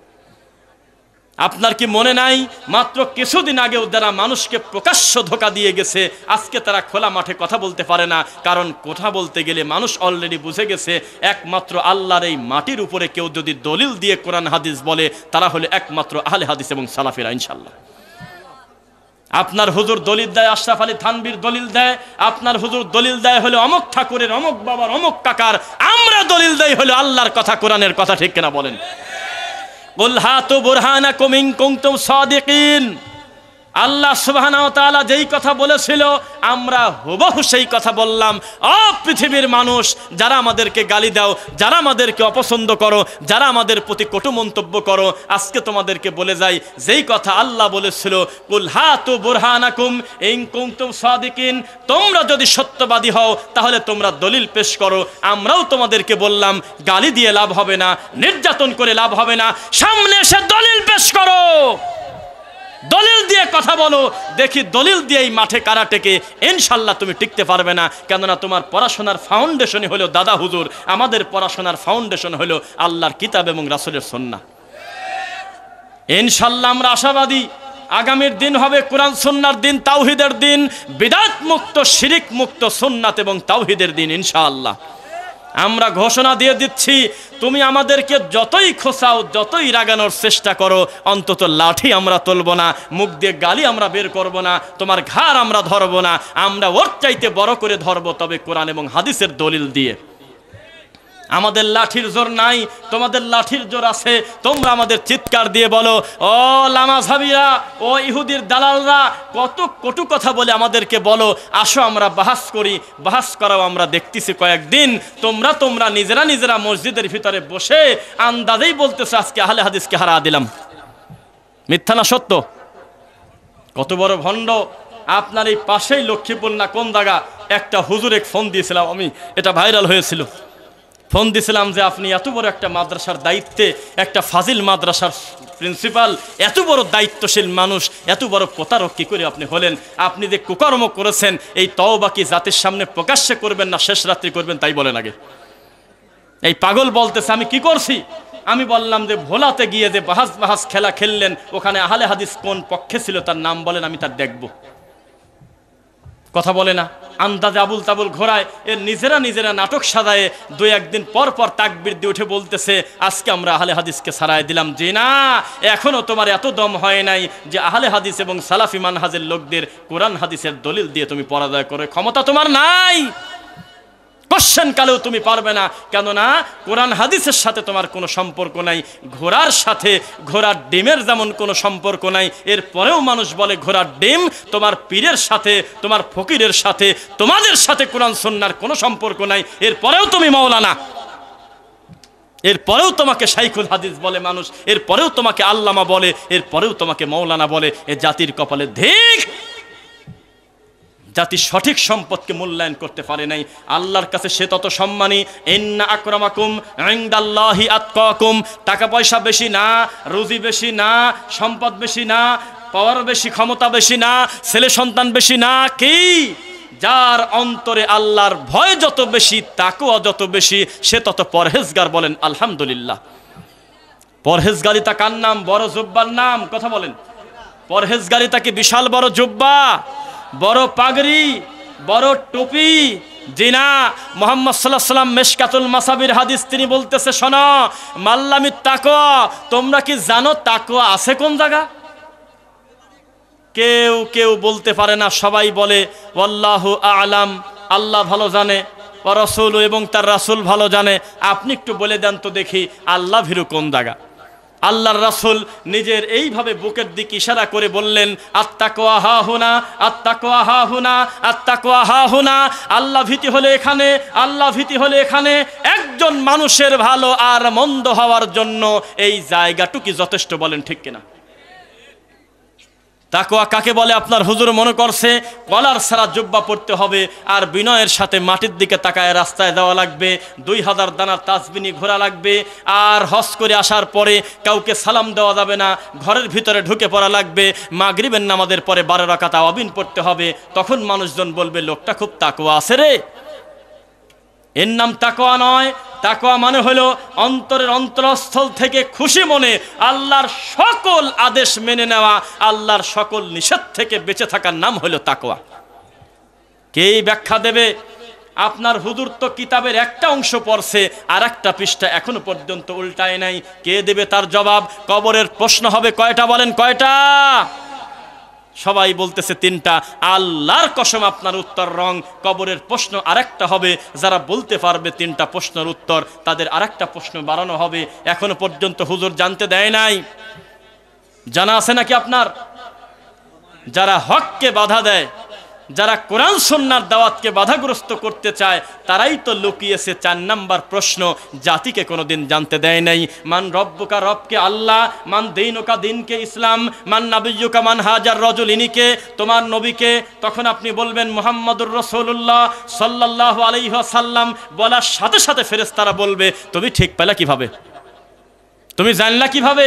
আপনার কি মনে নাই মাত্র কিছুদিন আগেও যারা মানুষকে প্রকাশ্য ধোঁকা দিয়ে গেছে, আজকে তারা খোলা মাঠে কথা বলতে পারে না, কারণ কথা বলতে গেলে মানুষ অলরেডি বুঝে গেছে একমাত্র আল্লাহর এই মাটির উপরে কেউ যদি দলিল দিয়ে কোরআন হাদিস বলে তারা হলে একমাত্র আহলে হাদিস এবং সালাফিরা ইনশাআল্লাহ। আপনার হুজুর দলিল দেয়, আশরাফ আলী থানভীর দলিল দেয়, আপনার হুজুর দলিল দেয় হলো অমুক ঠাকুরের, অমুক বাবার, অমুক কাকার, আমরা দলিল দেই হলো আল্লাহর কথা, কোরআনের কথা, ঠিক কিনা বলেন? কুল হাতু বুরহানাকুম ইন কুনতুম সাদিকিন। আল্লাহ সুবহানাহু ওয়া তাআলা যেই কথা বলেছিল আমরা হুবহু সেই কথা বললাম। ও পৃথিবীর মানুষ, যারা আমাদেরকে গালি দাও, যারা আমাদেরকে অপছন্দ করো, যারা আমাদের প্রতি কটু মন্তব্য করো, আজকে তোমাদেরকে বলে যাই যেই কথা আল্লাহ বলেছিল কুল হাতু বুরহানাকুম ইন কুনতুম সাদিকিন, তোমরা যদি সত্যবাদী হও তাহলে তোমরা দলিল পেশ করো। আমরাও তোমাদেরকে বললাম গালি দিয়ে লাভ হবে না, নির্যাতন করে লাভ হবে না, সামনে এসে দলিল পেশ করো, দলিল দিয়ে কথা বলো, দেখি দলিল দিয়ে এই মাঠে কারা টেকে। ইনশাল্লাহ তুমি টিকতে পারবে না, কেননা তোমার পড়াশোনার ফাউন্ডেশনই হলো দাদা হুজুর, আমাদের পড়াশোনার ফাউন্ডেশন হলো আল্লাহর কিতাব এবং রাসূলের সুন্নাহ। ইনশাল্লাহ আমরা আশাবাদী আগামীর দিন হবে কোরআন সুন্নাহর দিন, তাওহীদের দিন, বিদআত মুক্ত, শিরিক মুক্ত, সুন্নাত এবং তাওহীদের দিন ইনশাআল্লাহ। আমরা ঘোষণা দিয়ে দিচ্ছি, তুমি আমাদেরকে যতই খোঁচাও, যতই রাগানোর চেষ্টা করো, অন্তত লাঠি আমরা তুলব না, মুখ দিয়ে গালি আমরা বের করব না, তোমার ঘাড় আমরা ধরব না, আমরা ওর চাইতে বড় করে ধরব, তবে কোরআন এবং হাদিসের দলিল দিয়ে। আমাদের লাঠির জোর নাই, তোমাদের লাঠির জোর আছে। তোমরা আমাদের চিৎকার দিয়ে বলো, ও লামাঝাবিরা, ও ইহুদির দালালরা, কত কটু কথা বলে আমাদেরকে বলো, আসো আমরা বাহাস করি। বাহাস করাও আমরা দেখতেছি কয়েকদিন। তোমরা নিজেরা মসজিদের ভিতরে বসে আন্দাজেই বলতেছো আজকে আহলে হাদিসকে হারা দিলাম। মিথ্যা না সত্য? কত বড় ভণ্ড! আপনার এই পাশেই লক্ষ্মীপুর না কোন জায়গা একটা হুজুরে ফোন দিয়েছিলাম আমি, এটা ভাইরাল হয়েছিল। ফোন দিয়েছিলাম যে আপনি এত বড় একটা মাদ্রাসার দায়িত্বে, একটা ফাজিল মাদ্রাসার প্রিন্সিপাল, এত বড় দায়িত্বশীল মানুষ, এত বড় প্রতারক কি করে আপনি হলেন? আপনি যে কুকর্ম করেছেন, এই তওবা কি জাতির সামনে প্রকাশ্যে করবেন না শেষ রাত্রি করবেন তাই বলেন আগে। এই পাগল বলতেছে আমি কি করছি? আমি বললাম যে ভোলাতে গিয়ে যে বাহাস খেলা খেললেন, ওখানে আহলে হাদিস কোন পক্ষে ছিল তার নাম বলেন, আমি তার দেখব। কথা বলে না, আন্দাজে আবুল তাবুল ঘোরায়। এর নিজেরা নাটক সাজায় দুই একদিন পর পর তাকবীর দিয়ে উঠে বলতেছে আজকে আমরা আহলে হাদিসকে ছাড়াই দিলাম। যে না, এখনো তোমার এত দম হয় নাই যে আহলে হাদিস এবং সালাফি মানহাজের লোকদের কোরআন হাদিসের দলিল দিয়ে তুমি পরাজয় করে ক্ষমতা তোমার নাই। কোশ্চেন কালেও তুমি পারবে না, কেননা কোরআন হাদিসের সাথে তোমার কোনো সম্পর্ক নাই। ঘোড়ার সাথে ঘোড়ার ডিমের যেমন কোনো সম্পর্ক নাই, এরপরেও মানুষ বলে ঘোড়ার ডিম। তোমার পীরের সাথে, তোমার ফকিরের সাথে, তোমাদের সাথে কোরআন সুন্নাহর কোনো সম্পর্ক নাই, এরপরেও তুমি মাওলানা, এরপরেও তোমাকে শাইখুল হাদিস বলে মানুষ, এরপরেও তোমাকে আল্লামা বলে, এরপরেও তোমাকে মাওলানা বলে। এ জাতির কপালে ধিক! জাতি সঠিক সম্পদকে মূল্যায়ন করতে পারে নাই। আল্লাহর কাছে সে তত সম্মানী। ইন্না আকরামাকুম ইনদাল্লাহি আতকাকুম। টাকা পয়সা বেশি না, রুজি বেশি না, সম্পদ বেশি না, পাওয়ার বেশি, ক্ষমতা বেশি না, ছেলে সন্তান বেশি না, কি? যার অন্তরে আল্লাহর ভয় যত বেশি, তাকওয়া যত বেশি, সে তত পরহেজগার। বলেন আলহামদুলিল্লাহ। পরহেজগারিতা কার নাম? বড় জুব্বার নাম। কথা বলেন। পরহেজগারিতা কি বিশাল বড় জুব্বা, বড় পাগড়ি, বড় টুপি? জিনা। মুহাম্মদ সাল্লাল্লাহু আলাইহি ওয়াসাল্লাম মিশকাতুল মাসাবির হাদিস তিনি বলতেছে, শোনো, মাল্লামিত তাকওয়া, তোমরা কি জানো তাকওয়া আছে কোন জায়গা? কেউ বলতে পারে না, সবাই বলে ওয়াল্লাহু আ'লাম, আল্লাহ ভালো জানে, ওয়া রাসূলু, এবং তার রাসূল ভালো জানে। আপনি একটু বলে দেন তো দেখি আল্লাহ ভীরু কোন জায়গা? আল্লাহর রাসূল নিজের এইভাবে বুকের দিকে ইশারা করে বললেন, আত্তাকওয়া হা হুনা, আত্তাকওয়া হা হুনা, আত্তাকওয়া হা হুনা। আল্লাহ ভীতি হলে এখানে, আল্লাহ ভীতি হলে এখানে। একজন মানুষের ভালো আর মন্দ হওয়ার জন্য এই জায়গাটুকু যথেষ্ট। বলেন ঠিক কিনা? তাকওয়া কাকে বলে আপনার হুজুর মনে করছে কলার ছাড়া জুব্বা পড়তে হবে আর বিনয়ের সাথে মাটির দিকে তাকায় রাস্তায় যাওয়া লাগবে, 2000 দানার তাসবিহ নিয়ে ঘোরা লাগবে, আর হজ করে আসার পরে কাউকে সালাম দেওয়া যাবে না, ঘরের ভিতরে ঢুকে পড়া লাগবে, মাগরিবের নামাজের পরে 12 রাকাত আওয়াবিন পড়তে হবে। তখন মানুষজন বলবে লোকটা খুব তাকওয়া আছে রে। এর নাম তাকওয়া নয়। তাকওয়া মানে হলো অন্তরের অন্তরস্থল থেকে খুশি মনে আল্লাহর সকল আদেশ মেনে নেওয়া, আল্লাহর সকল নিষেধ থেকে বেঁচে থাকার নাম হলো তাকওয়া। কে ব্যাখ্যা দেবে? আপনার হুজুর তো কিতাবের একটা অংশ পড়ছে, আর একটা পৃষ্ঠা এখনো পর্যন্ত উল্টায় নাই। কে দেবে তার জবাব? কবরের প্রশ্ন হবে কয়টা? বলেন কয়টা? সবাই বলতেছে 3টা। আল্লাহর কসম আপনার উত্তর রং। কবরের প্রশ্ন আরেকটা হবে। যারা বলতে পারবে 3টা প্রশ্নের উত্তর, তাদের আরেকটা প্রশ্ন বাড়ানো হবে। এখনো পর্যন্ত হুজুর জানতে দেয় নাই। জানা আছে নাকি আপনার? যারা হককে বাধা দেয়, যারা কোরআন সুন্নাহর দাওয়াতকে বাধাগ্রস্ত করতে চায়, তারাই তো লুকিয়েছে 4 নাম্বার প্রশ্ন, জাতিকে কোনোদিন জানতে দেয় নাই। মান রব্বুকা, রবকে আল্লাহ, মান দীনুকা, দিনকে ইসলাম, মান নাবিয়্যুকা, মান হাজার রজুল, ইনিকে তোমার নবীকে। তখন আপনি বলবেন মুহাম্মাদুর রাসূলুল্লাহ সাল্লাল্লাহু আলাইহি ওয়াসাল্লাম। বলার সাথে সাথে ফেরেশতারা বলবে তুমি ঠিক পেলা কিভাবে? তুমি জানলা কিভাবে?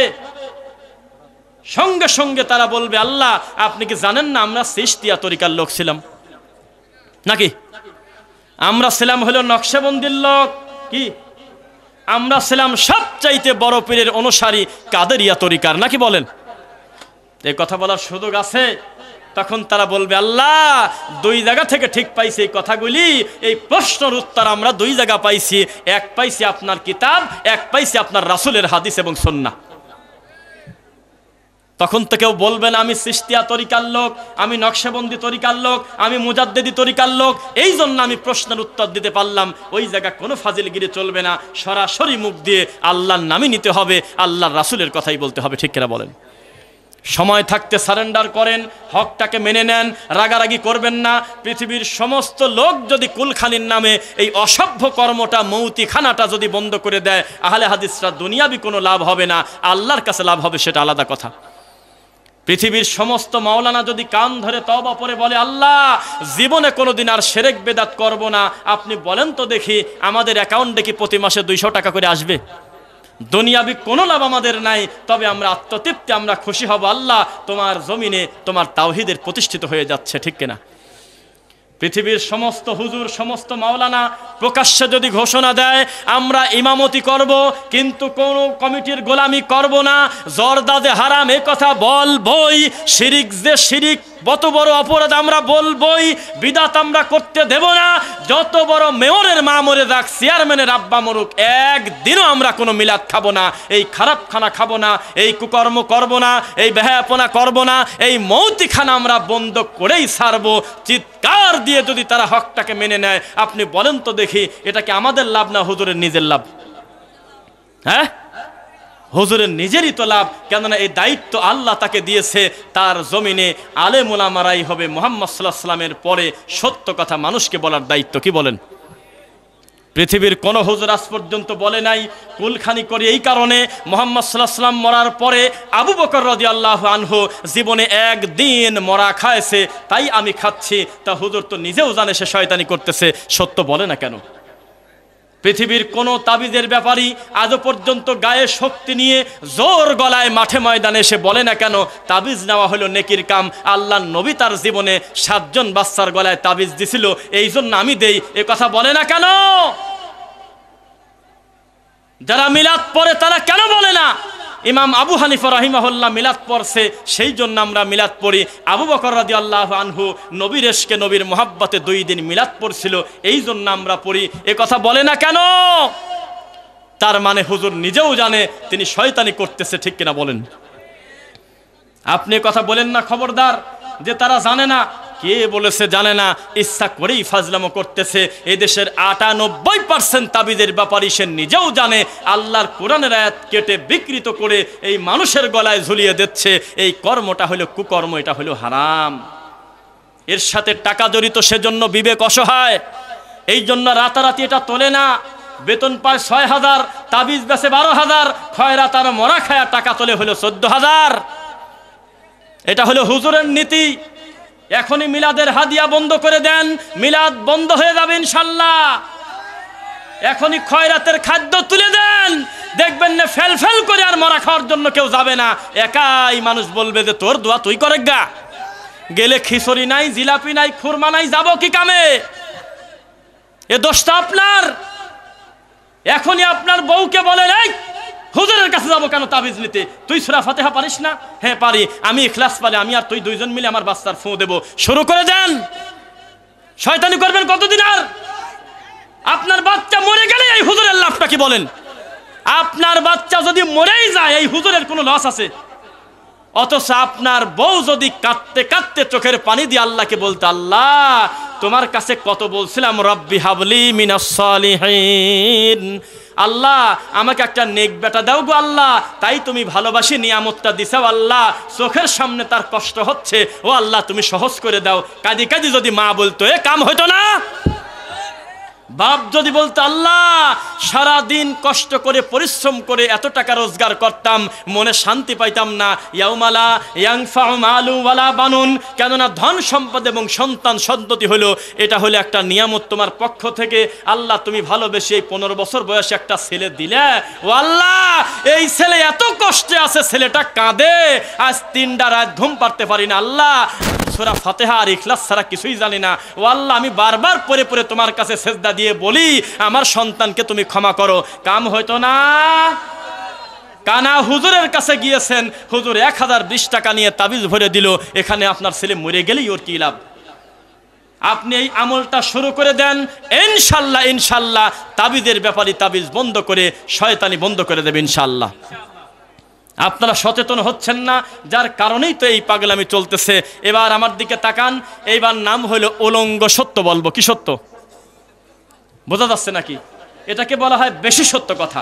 সঙ্গে সঙ্গে তারা বলবে আল্লাহ আপনি কি জানেন না আমরা চিশতিয়া তরিকার লোক ছিলাম, নাকি আমরা ছিলাম হলো নকশবন্দির লোক? কি আমরা ছিলাম সবচাইতে বড় পীরের অনুসারী কাদেরিয়া তরিকার, নাকি বলেন? এই কথা বলার সুযোগ আছে? তখন তারা বলবে আল্লাহ দুই জায়গা থেকে ঠিক পাইছি এই কথাগুলি, এই প্রশ্নের উত্তর আমরা দুই জায়গা পাইছি, এক পাইছি আপনার কিতাব, এক পাইছি আপনার রাসূলের হাদিস এবং সুন্নাহ। তখন তো কেউ বলবে না আমি চিশতিয়া তরিকার লোক, আমি নকশবন্দি তরিকার লোক, আমি মুজাদ্দিদি তরিকার লোক, এই জন্য আমি প্রশ্নের উত্তর দিতে পারলাম। ওই জায়গা কোনো ফাজিলগিরি চলবে না, সরাসরি মুখ দিয়ে আল্লাহর নামই নিতে হবে, আল্লাহর রাসূলের কথাই বলতে হবে। ঠিক কিনা বলেন? সময় থাকতে সারেন্ডার করেন, হকটাকে মেনে নেন, রাগারাগি করবেন না। পৃথিবীর সমস্ত লোক যদি কুলখানির নামে এই অসভ্য কর্মটা, মৌতিখানাটা যদি বন্ধ করে দেয়, আহলে হাদিসরা দুনিয়াবি কোনো লাভ হবে না, আল্লাহর কাছে লাভ হবে, সেটা আলাদা কথা। পৃথিবীর সমস্ত মাওলানা যদি কান ধরে তওবা পরে বলে আল্লাহ জীবনে কোনোদিন আর শিরক বেদাত করব না, আপনি বলেন তো দেখি আমাদের অ্যাকাউন্টে কি প্রতি মাসে 200 টাকা করে আসবে? দুনিয়াবি কোনো লাভ আমাদের নাই, তবে আমরা আত্মতৃপ্তি, আমরা খুশি হব আল্লাহ তোমার জমিনে তোমার তাওহীদের প্রতিষ্ঠিত হয়ে যাচ্ছে। ঠিক কিনা? পৃথিবীর সমস্ত হুজুর, সমস্ত মাওলানা প্রকাশ্যে যদি ঘোষণা দেয় আমরা ইমামতি করব, কিন্তু কোনো কমিটির গোলামি করব না, জর্দাদে হারাম এ কথা বলবই, শিরিক যে শিরিক কত বড় অপরাধ আমরা বলবই, বিদাত আমরা করতে দেব না। যত বড় মেয়রের মা মরে যাক, চেয়ারম্যানের আব্বা মরুক, একদিনও আমরা কোনো মিলাদ খাবো না, এই খারাপ খানা খাবো না, এই কুকর্ম করব না, এই বেহায়াপনা করব না, এই মৌতিখানা আমরা বন্ধ করেই ছাড়বো। চিৎকার দিয়ে যদি তারা হকটাকে মেনে নেয়, আপনি বলেন তো দেখি এটা কি আমাদের লাভ না হুজুরের নিজের লাভ? হ্যাঁ, হুজুরের নিজেরই তো লাভ, কেননা এই দায়িত্ব আল্লাহ তাকে দিয়েছে। তার জমিনে আলেম ওলামারাই হবে মুহাম্মদ সাল্লাল্লাহু আলাইহি ওয়াসাল্লামের পরে সত্য কথা মানুষকে বলার দায়িত্ব। কি বলেন? পৃথিবীর কোন হুজুর আজ পর্যন্ত বলে নাই কুলখানি করি এই কারণে মুহাম্মদ সাল্লাল্লাহু আলাইহি ওয়াসাল্লাম মরার পরে আবু বকর রাদিয়াল্লাহু আনহু জীবনে একদিন মরা খায়ছে তাই আমি খাচ্ছি। তা হুজুর তো নিজেও জানে সে শয়তানি করতেছে, সত্য বলে না কেন? পৃথিবীর কোন তাবিজের ব্যাপারী আজও পর্যন্ত গায়ে শক্তি নিয়ে জোর গলায় মাঠে ময়দানে এসে বলে না কেন তাবিজ নেওয়া হলো নেকির কাম। আল্লাহর নবী তার জীবনে 7 জন বাচ্চার গলায় তাবিজ দিছিল, এই জন্য আমি দেই, এ কথা বলে না কেন? যারা মিলাদ পড়ে তারা কেন বলে না? ইমাম আবু হানিফা রাহিমাহুল্লাহ মিলাদ পড়ছে, সেই জন্য আমরা মিলাদ পড়ি। আবু বকর রাদিয়াল্লাহু আনহু নবীর ইশকে, নবীর মোহাব্বতে 2 দিন মিলাদ পড়ছিল, এই জন্য আমরা পড়ি, এ কথা বলে না কেন? তার মানে হুজুর নিজেও জানে তিনি শয়তানি করতেছে। ঠিক কিনা বলেন? আপনি কথা বলেন না, খবরদার, যে তারা জানে না। কে বলেছে জানে না? ইচ্ছা করেই ফাজলামো করতেছে। এই দেশের 98% তাবিজের ব্যাপারী সে নিজেও জানে আল্লাহর কোরআনের আয়াত কেটে বিকৃত করে এই মানুষের গলায় ঝুলিয়ে দিচ্ছে। এই কর্মটা হলো কুকর্ম, এটা হলো হারাম, এর সাথে টাকা জড়িত, সেজন্য বিবেক অসহায়। এই জন্য রাতারাতি এটা তোলে না। বেতন পায় 6,000, তাবিজ বেচে 12,000, খয়রাত আর মরা খায়া টাকা তোলে হলো 14,000। এটা হলো হুজুরের নীতি। এখনই মিলাদের হাদিয়া বন্ধ করে দেন, মিলাদ বন্ধ হয়ে যাবে ইনশাল্লাহ। এখনই খয়রাতের খাদ্য তুলে দেন, দেখবেন না ফেল ফেল করে আর মরা খাওয়ার জন্য কেউ যাবে না। একাই মানুষ বলবে যে তোর দোয়া তুই করে গা, গেলে খিচুড়ি নাই, জিলাপি নাই, খুরমা নাই, যাবো কি কামে? এ দোষটা আপনার। এখনই আপনার বউকে বলেন এই হুজুরের কাছে যাবো কেন তাবিজ নিতে? তুই সূরা ফাতিহা পারিস না? হ্যাঁ পারি। আমি ইখলাস পারি, আমি আর তুই 2 জন মিলে আমার বাচ্চার ফু দেব। শুরু করে দেন। শয়তানি করবেন কতদিন আর? আপনার বাচ্চা মরে গেলে এই হুজুরের লাভটা কি বলেন? আপনার বাচ্চা যদি মরেই যায় এই হুজুরের কোনো লস আছে? অথচ আপনার বউ যদি কাঁদতে কাঁদতে চোখের পানি দিয়ে আল্লাহকে বলতে, আল্লাহ তোমার কাছে কত বলছিলাম রব্বি হাবলি মিনাস সালিহিন, আল্লাহ আমাকে একটা নেক বেটা দাও গো আল্লাহ, তাই তুমি ভালোবাসি নিয়ামতটা দিছাও আল্লাহ, চোখের সামনে তার কষ্ট হচ্ছে, ও আল্লাহ তুমি সহজ করে দাও। কাঁদি কাঁদি যদি মা বলতো এ কাম হইতো না? বাপ যদি বলতো আল্লাহ সারা দিন কষ্ট করে পরিশ্রম করে এত টাকা রোজগার করতাম, মনে শান্তি পাইতাম না। ইয়াউমালা ইয়ানফাউ মালু ওয়ালা বানুন, কেননা ধন সম্পদ এবং সন্তান সন্ততি হলো, এটা হলো একটা নিয়ামত তোমার পক্ষ থেকে। আল্লাহ তুমি ভালোবেসে এই 15 বছর বয়সে একটা ছেলে দিলে, ও আল্লাহ এই ছেলে এত কষ্টে আছে, ছেলেটা কাঁদে, আজ 3টা রাত ঘুম পাড়তে পারি না, আল্লাহ সূরা ফাতিহা আর ইখলাস ছাড়া কিছুই জানি না, ও আল্লাহ আমি বারবার পড়ে পড়ে তোমার কাছে সেজদা দিয়ে বলি আমার সন্তানকে তুমি ক্ষমা করো। কাম হয়তো না? কানা হুজুরের কাছে গিয়েছেন, হুজুর 1020 টাকা নিয়ে তাবিজ ভরে দিল, এখানে আপনার ছেলে মরে গেলেই ওর কি লাভ? আপনি এই আমলটা শুরু করে দেন, ইনশাল্লাহ ইনশাল্লাহ তাবিজের ব্যাপারে তাবিজ বন্ধ করে শয়তানি বন্ধ করে দেবে ইনশাল্লাহ। আপনারা সচেতন হচ্ছেন না, যার কারণেই তো এই পাগলামি চলতেছে। এবার আমার দিকে তাকান, এইবার নাম হলো উলঙ্গ সত্য বলবো। কি সত্য বোঝা যাচ্ছে নাকি? এটাকে বলা হয় বেশি সত্য কথা।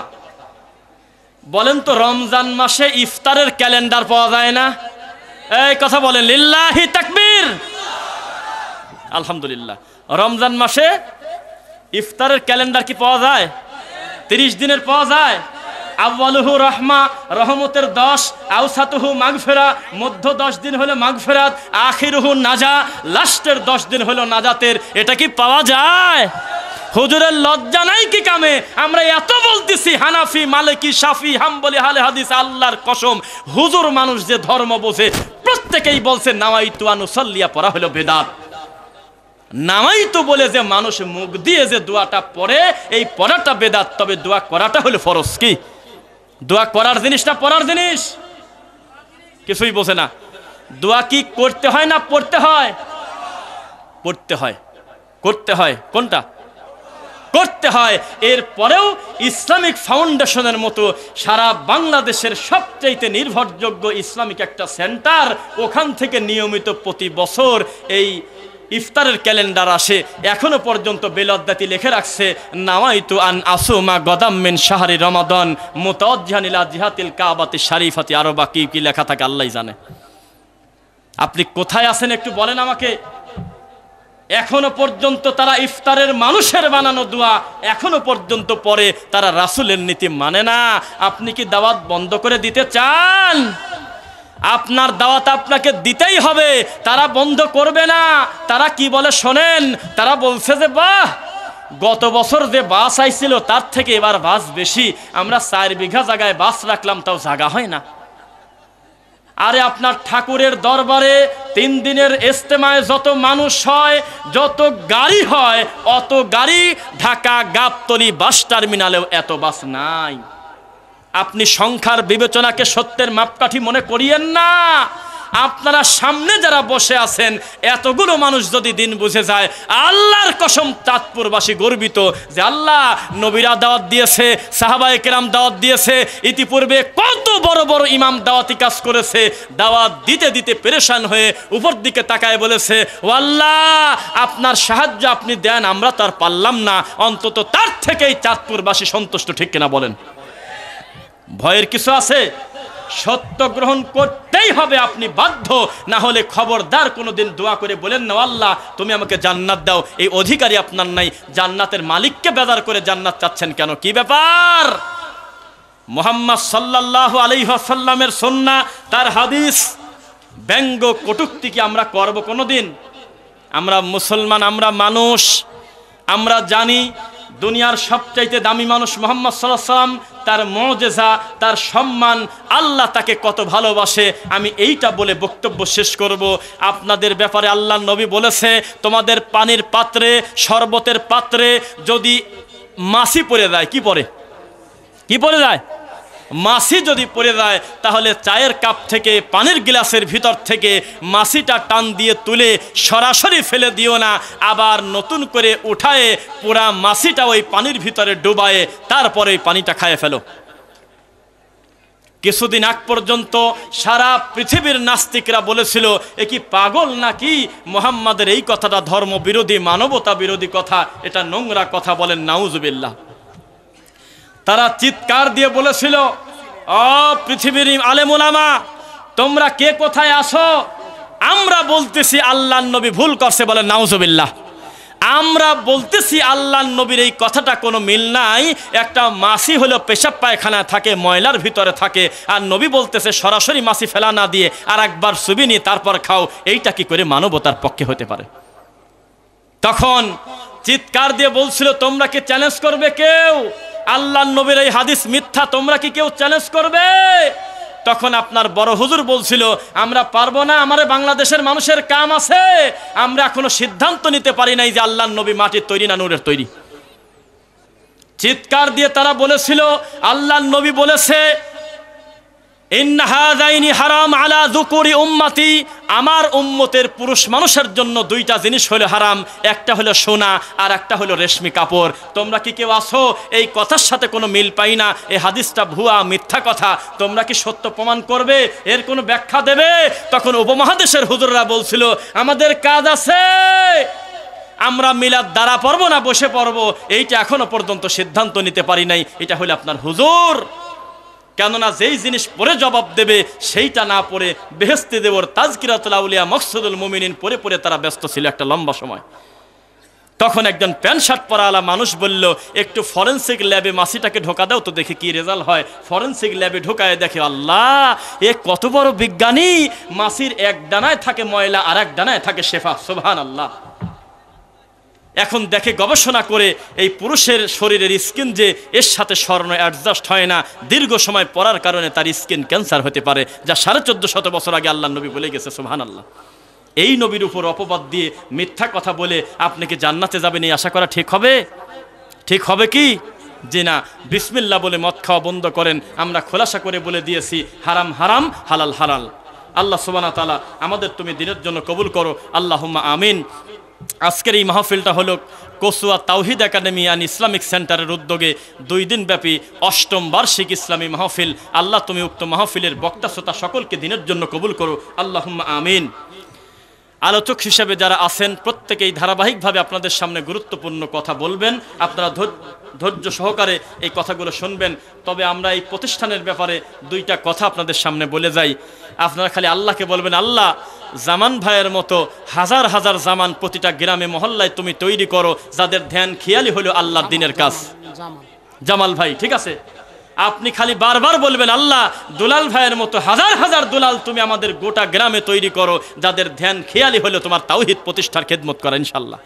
বলেন তো, রমজান মাসে ইফতারের ক্যালেন্ডার পাওয়া যায় না? এই কথা বলেন, লিল্লাহি তাকবীর, আলহামদুলিল্লাহ। রমজান মাসে ইফতারের ক্যালেন্ডার কি পাওয়া যায়? 30 দিনের পাওয়া যায়। আউয়ালুহু রহমা, রহমতের 10, আউসাতুহু মাগফিরা, মধ্য 10 দিন হলো মাগফিরাত, আখিরুহু নাজা, লাস্টের 10 দিন হলো নাজাতের। এটা কি পাওয়া যায়? হুজুরের লজ্জা নাই কি কামে? আমরা এত বলতেছি হানাফি, মালিকি, শাফি, হাম্বলি, আহলে হাদিস, আল্লাহর কসম হুজুর মানুষ যে ধর্ম বোঝে প্রত্যেকেই বলছে নাওয়াইতু আন উসাল্লিয়া পড়া হলো বেদাত। নামাইতু বলে যে মানুষ মুখ দিয়ে যে দোয়াটা পড়ে, এই পড়াটা বেদাত, তবে দোয়া করাটা হলো ফরজ। কি দোয়া করার জিনিসটা পড়ার জিনিস? কিছুই বোঝে না। দোয়া কি করতে হয় না পড়তে হয়? পড়তে হয়, করতে হয়। কোনটা? করতে হয়। এরপরেও ইসলামিক ফাউন্ডেশনের মতো সারা বাংলাদেশের সবচাইতে নির্ভরযোগ্য ইসলামিক একটা সেন্টার, ওখান থেকে নিয়মিত প্রতি বছর এই ইফতারের ক্যালেন্ডার আসে। এখনো পর্যন্ত বেলদ্দাতি লিখে রাখছে নাওয়াইতু আন আসুমা গদাম মিন শাহরি রমাদান মুতাওয়াজ্জিহান ইলা জিহাতিল কাবাতি শরীফাতি, আরো বাকি কি লেখা থাকে আল্লাহই জানে। আপনি কোথায় আছেন একটু বলেন আমাকে। এখনো পর্যন্ত তারা ইফতারের মানুষের বানানো দোয়া এখনো পর্যন্ত পড়ে, তারা রাসূলের নীতি মানে না। আপনি কি দাওয়াত বন্ধ করে দিতে চান? আপনার দাওয়াত আপনাকে দিতেই হবে, তারা বন্ধ করবে না। তারা কি বলে শোনেন, তারা বলছে যে বাহ, গত বছর যে বাস আইছিল তার থেকে এবার বাস বেশি, আমরা 4 বিঘা জায়গায় বাস রাখলাম, তাও জায়গা হয় না। আরে আপনার ঠাকুরের দরবারে 3 দিনের ইজতেমায় যত মানুষ হয়, যত গাড়ি হয়, অত গাড়ি ঢাকা গাবতলী বাস টার্মিনালেও এত বাস নাই। আপনি সংখ্যার বিবেচনাকে সত্যের মাপকাঠি মনে করিয়েন না। আপনারা সামনে যারা বসে আছেন, এতগুলো মানুষ যদি দিন বুঝে যায়, আল্লাহর কসম চাঁদপুরবাসী গর্বিত যে আল্লাহ নবীরা দাওয়াত দিয়েছে, সাহাবায়ে কেরাম দাওয়াত দিয়েছে, ইতিপূর্বে কত বড় বড় ইমাম দাওয়াতি কাজ করেছে, দাওয়াত দিতে দিতে পেরেশান হয়ে উপর দিকে তাকায় বলেছে, ও আল্লাহ আপনার সাহায্য আপনি দেন, আমরা তার পারলাম না, অন্তত তার থেকেই চাঁদপুরবাসী সন্তুষ্ট। ঠিক কিনা বলেন? ভয়ের কিছু আছে? সত্য গ্রহণ করতেই হবে, আপনি বাধ্য। না হলে খবরদার কোনোদিন দোয়া করে বলেন না আল্লাহ তুমি আমাকে জান্নাত দাও, এই অধিকারী আপনার নাই। জান্নাতের মালিককে বেজার করে জান্নাত চাচ্ছেন কেন? কি ব্যাপার? মুহাম্মদ সাল্লাল্লাহু আলাইহি ওয়াসাল্লামের সুন্নাহ, তার হাদিস ব্যঙ্গ কটূক্তি কি আমরা করব কোনোদিন? আমরা মুসলমান, আমরা মানুষ, আমরা জানি দুনিয়ার সবচাইতে দামি মানুষ মুহাম্মদ সাল্লাল্লাহু আলাইহি ওয়াসাল্লাম, তার মুজিজা, তার সম্মান, আল্লাহ তাকে কত ভালোবাসে। আমি এইটা বলে বক্তব্য শেষ করব। আপনাদের ব্যাপারে আল্লাহর নবী বলেছে, তোমাদের পানির পাত্রে, শরবতের পাত্রে যদি মাছি পড়ে যায়, কি পড়ে? কি পড়ে যায়? মাছি যদি পড়ে যায়, তাহলে চায়ের কাপ থেকে, পানির গ্লাসের ভিতর থেকে মাছিটা টান দিয়ে তুলে সরাসরি ফেলে দিও না, আবার নতুন করে উঠায়ে পুরা মাছিটা ওই পানির ভিতরে ডুবায়ে তারপরে ওই পানিটা খায় ফেলো। কিছুদিন আগ পর্যন্ত সারা পৃথিবীর নাস্তিকরা বলেছিল এ কি পাগল নাকি, মুহাম্মাদের এই কথাটা ধর্ম বিরোধী, মানবতা বিরোধী কথা, এটা নোংরা কথা, বলেন নাউজুবিল্লাহ। তারা চিৎকার দিয়ে বলেছিল, ও পৃথিবীর আলেম ওলামা তোমরা কে কোথায় আসো? আমরা বলতেছি আল্লাহর নবী ভুল করছে, বলেন নাউজুবিল্লাহ। আমরা বলতেছি আল্লাহর নবীর এই কথাটা কোনো মিল নাই। একটা মাছি হলো পেশাব পায়খানায় থাকে, ময়লার ভিতরে থাকে, আর নবী বলতেছে সরাসরি মাছি ফেলা না দিয়ে আর একবার চুবি নিয়ে তারপর খাও। এইটা কি করে মানবতার পক্ষে হতে পারে? তখন চিৎকার দিয়ে বলছিল, তোমরা কি চ্যালেঞ্জ করবে কেউ? আল্লাহর নবীর এই হাদিস মিথ্যা, তোমরা কি কেউ চ্যালেঞ্জ করবে? তখন আপনার বড় হুজুর বলছিল, আমরা পারবো না, আমাদের বাংলাদেশের মানুষের কাম আছে, আমরা এখনো সিদ্ধান্ত নিতে পারি নাই যে আল্লাহর নবী মাটির তৈরি না নূরের তৈরি। চিৎকার দিয়ে তারা বলেছিল, আল্লাহর নবী বলেছে ইন্না হাযাইনি হারাম আলা যুকুরি উম্মতি, আমার উম্মতের পুরুষ মানুষের জন্য দুইটা জিনিস হলো হারাম, একটা হলো সোনা আর একটা হলো রেশমি কাপড়। তোমরা কি কেউ আছো এই কথার সাথে কোনো মিল পাই না, এই হাদিসটা ভুয়া মিথ্যা কথা, তোমরা কি সত্য প্রমাণ করবে, এর কোনো ব্যাখ্যা দেবে? তখন উপমহাদেশের হুজুররা বলছিল আমাদের কাজ আছে, আমরা মিলাদ দ্বারা পড়বো না বসে পড়বো এইটা এখনো পর্যন্ত সিদ্ধান্ত নিতে পারি নাই। এটা হলো আপনার হুজুর, কেননা যেই জিনিস পরে জবাব দেবে সেইটা না পড়ে বেহেশতে দেবর তাজকিরাতুল আউলিয়া মকসুদুল মুমিনিন পরে পরে তারা ব্যস্ত ছিল একটা লম্বা সময়। তখন একজন প্যান্ট শার্ট পরাওয়ালা মানুষ বলল একটু ফরেন্সিক ল্যাবে মাছিটাকে ঢোকা দাও তো দেখি কি রেজাল্ট হয়। ফরেন্সিক ল্যাবে ঢোকায় দেখে আল্লাহ এ কত বড় বিজ্ঞানী, মাছির এক ডানায় থাকে ময়লা আর এক ডানায় থাকে শেফা, সুবহানাল্লাহ। এখন দেখে গবেষণা করে এই পুরুষের শরীরের স্কিন যে এর সাথে স্বর্ণ অ্যাডজাস্ট হয় না, দীর্ঘ সময় পরার কারণে তার স্কিন ক্যান্সার হতে পারে, যা 1450 বছর আগে আল্লাহ নবী বলে গেছে, সুবহানাল্লাহ। এই নবীর উপর অপবাদ দিয়ে মিথ্যা কথা বলে আপনি কি জান্নাতে যাবেন এই আশা করা ঠিক হবে? ঠিক হবে কি? যে না, বিসমিল্লাহ বলে মদ খাওয়া বন্ধ করেন। আমরা খোলাসা করে বলে দিয়েছি হারাম হারাম, হালাল হালাল। আল্লাহ সুবহানাহু ওয়া তাআলা আমাদের তুমি দিনের জন্য কবুল করো, আল্লাহুম্মা আমিন। আজকের এই মাহফিলটা হলো কসুয়া তাওহিদ একাডেমি অ্যান্ড ইসলামিক সেন্টারের উদ্যোগে 2 দিন ব্যাপী 8ম বার্ষিক ইসলামী মাহফিল। আল্লাহ তুমি উক্ত মাহফিলের বক্তা শ্রোতা সকলকে দিনের জন্য কবুল করো, আল্লাহুম্মা আমিন। আলোচক হিসেবে যারা আছেন প্রত্যেকেই ধারাবাহিকভাবে আপনাদের সামনে গুরুত্বপূর্ণ কথা বলবেন, আপনারা ধৈর্য সহকারে এই কথাগুলো শুনবেন। তবে আমরা এই প্রতিষ্ঠানের ব্যাপারে 2টা কথা আপনাদের সামনে বলে যাই। আপনারা খালি আল্লাহকে বলবেন, আল্লাহ জামান ভাইয়ের মতো হাজার হাজার জামান প্রতিটা গ্রামে মহল্লায় তুমি তৈরি করো, যাদের ধ্যান খেয়ালি হলো আল্লাহর দিনের কাজ। জামাল ভাই, ঠিক আছে? আপনি খালি বারবার বলবেন আল্লাহ দুলাল ভাইয়ের মতো হাজার হাজার দুলাল তুমি আমাদের গোটা গ্রামে তৈরি করো, যাদের ধ্যান খেয়ালি হলো তোমার তাওহিদ প্রতিষ্ঠার খেদমত করা, ইনশাল্লাহ।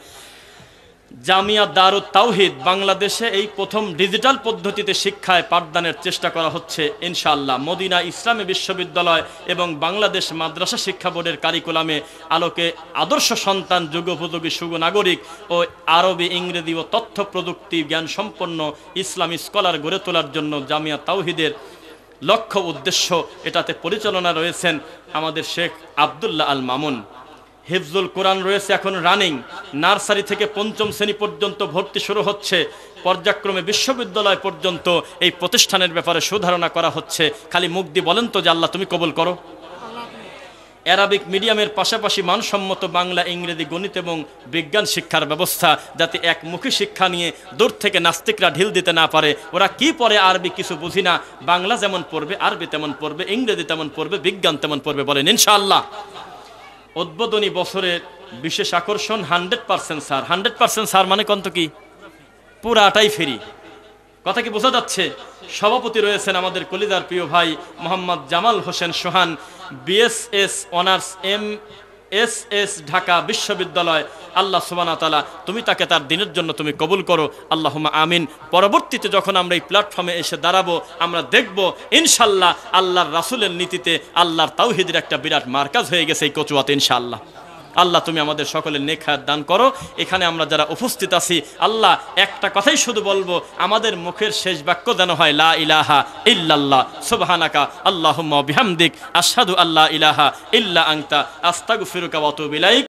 জামিয়া দারুত তাওহিদ বাংলাদেশে এই প্রথম ডিজিটাল পদ্ধতিতে শিক্ষায় পাঠদানের চেষ্টা করা হচ্ছে ইনশাআল্লাহ। মদিনা ইসলামী বিশ্ববিদ্যালয় এবং বাংলাদেশ মাদ্রাসা শিক্ষা বোর্ডের কারিকুলামে আলোকে আদর্শ সন্তান, যুগোপযোগী সুনাগরিক ও আরবি, ইংরেজি ও তথ্য প্রযুক্তি জ্ঞান সম্পন্ন ইসলামী স্কলার গড়ে তোলার জন্য জামিয়া তাওহিদের লক্ষ্য উদ্দেশ্য। এটাতে পরিচালনা রয়েছেন আমাদের শেখ আব্দুল্লাহ আল মামুন। হিফজুল কোরআন রয়েছে এখন রানিং, নার্সারি থেকে 5ম শ্রেণী পর্যন্ত ভর্তি শুরু হচ্ছে, পর্যায়ক্রমে বিশ্ববিদ্যালয় পর্যন্ত এই প্রতিষ্ঠানের ব্যাপারে সুধারণা করা হচ্ছে। খালি মুখ দিয়ে বলেন তো যে আল্লাহ তুমি কবুল করো। অ্যারাবিক মিডিয়ামের পাশাপাশি মানসম্মত বাংলা, ইংরেজি, গণিত এবং বিজ্ঞান শিক্ষার ব্যবস্থা, যাতে একমুখী শিক্ষা নিয়ে দূর থেকে নাস্তিকরা ঢিল দিতে না পারে। ওরা কি পড়ে আরবি কিছু বুঝি না, বাংলা যেমন পড়বে আরবি তেমন পড়বে, ইংরেজি তেমন পড়বে, বিজ্ঞান তেমন পড়বে, বলেন ইনশাআল্লাহ। উদ্বোধনী বছরের বিশেষ আকর্ষণ 100% স্যার। 100% স্যার মানে কত কি? পুরাটাই ফ্রি। কথা কি বোঝা যাচ্ছে? সভাপতি রয়েছেন আমাদের কলিজার প্রিয় ভাই Mohammad Jamal Hossain Sohan, BSS honours MSS Dhaka বিশ্ববিদ্যালয়। আল্লাহ সুবহানাহু ওয়া তাআলা তুমি তাকে তার দিনের জন্য তুমি কবুল করো, আল্লাহুম্মা আমিন। পরবর্তীতে যখন আমরা এই প্ল্যাটফর্মে এসে দাঁড়াবো, আমরা দেখব ইনশাআল্লাহ আল্লাহর রাসূলের নীতিতে আল্লাহর তাওহীদের একটা বিরাট মার্কাজ হয়ে গেছে এই কচুয়াতে, ইনশাআল্লাহ। আল্লাহ তুমি আমাদের সকলের নেক হায়াত দান করো। এখানে আমরা যারা উপস্থিত আছি, আল্লাহ একটা কথাই শুধু বলবো, আমাদের মুখের শেষ বাক্য যেন হয় লা ইলাহা ইল্লাল্লাহ সুবহানাকা আল্লাহুম্মা বিহামদিক আশহাদু আল্লা ইলাহা ইল্লা আনতা আস্তাগফিরুকা ওয়া আতুবু ইলাইক।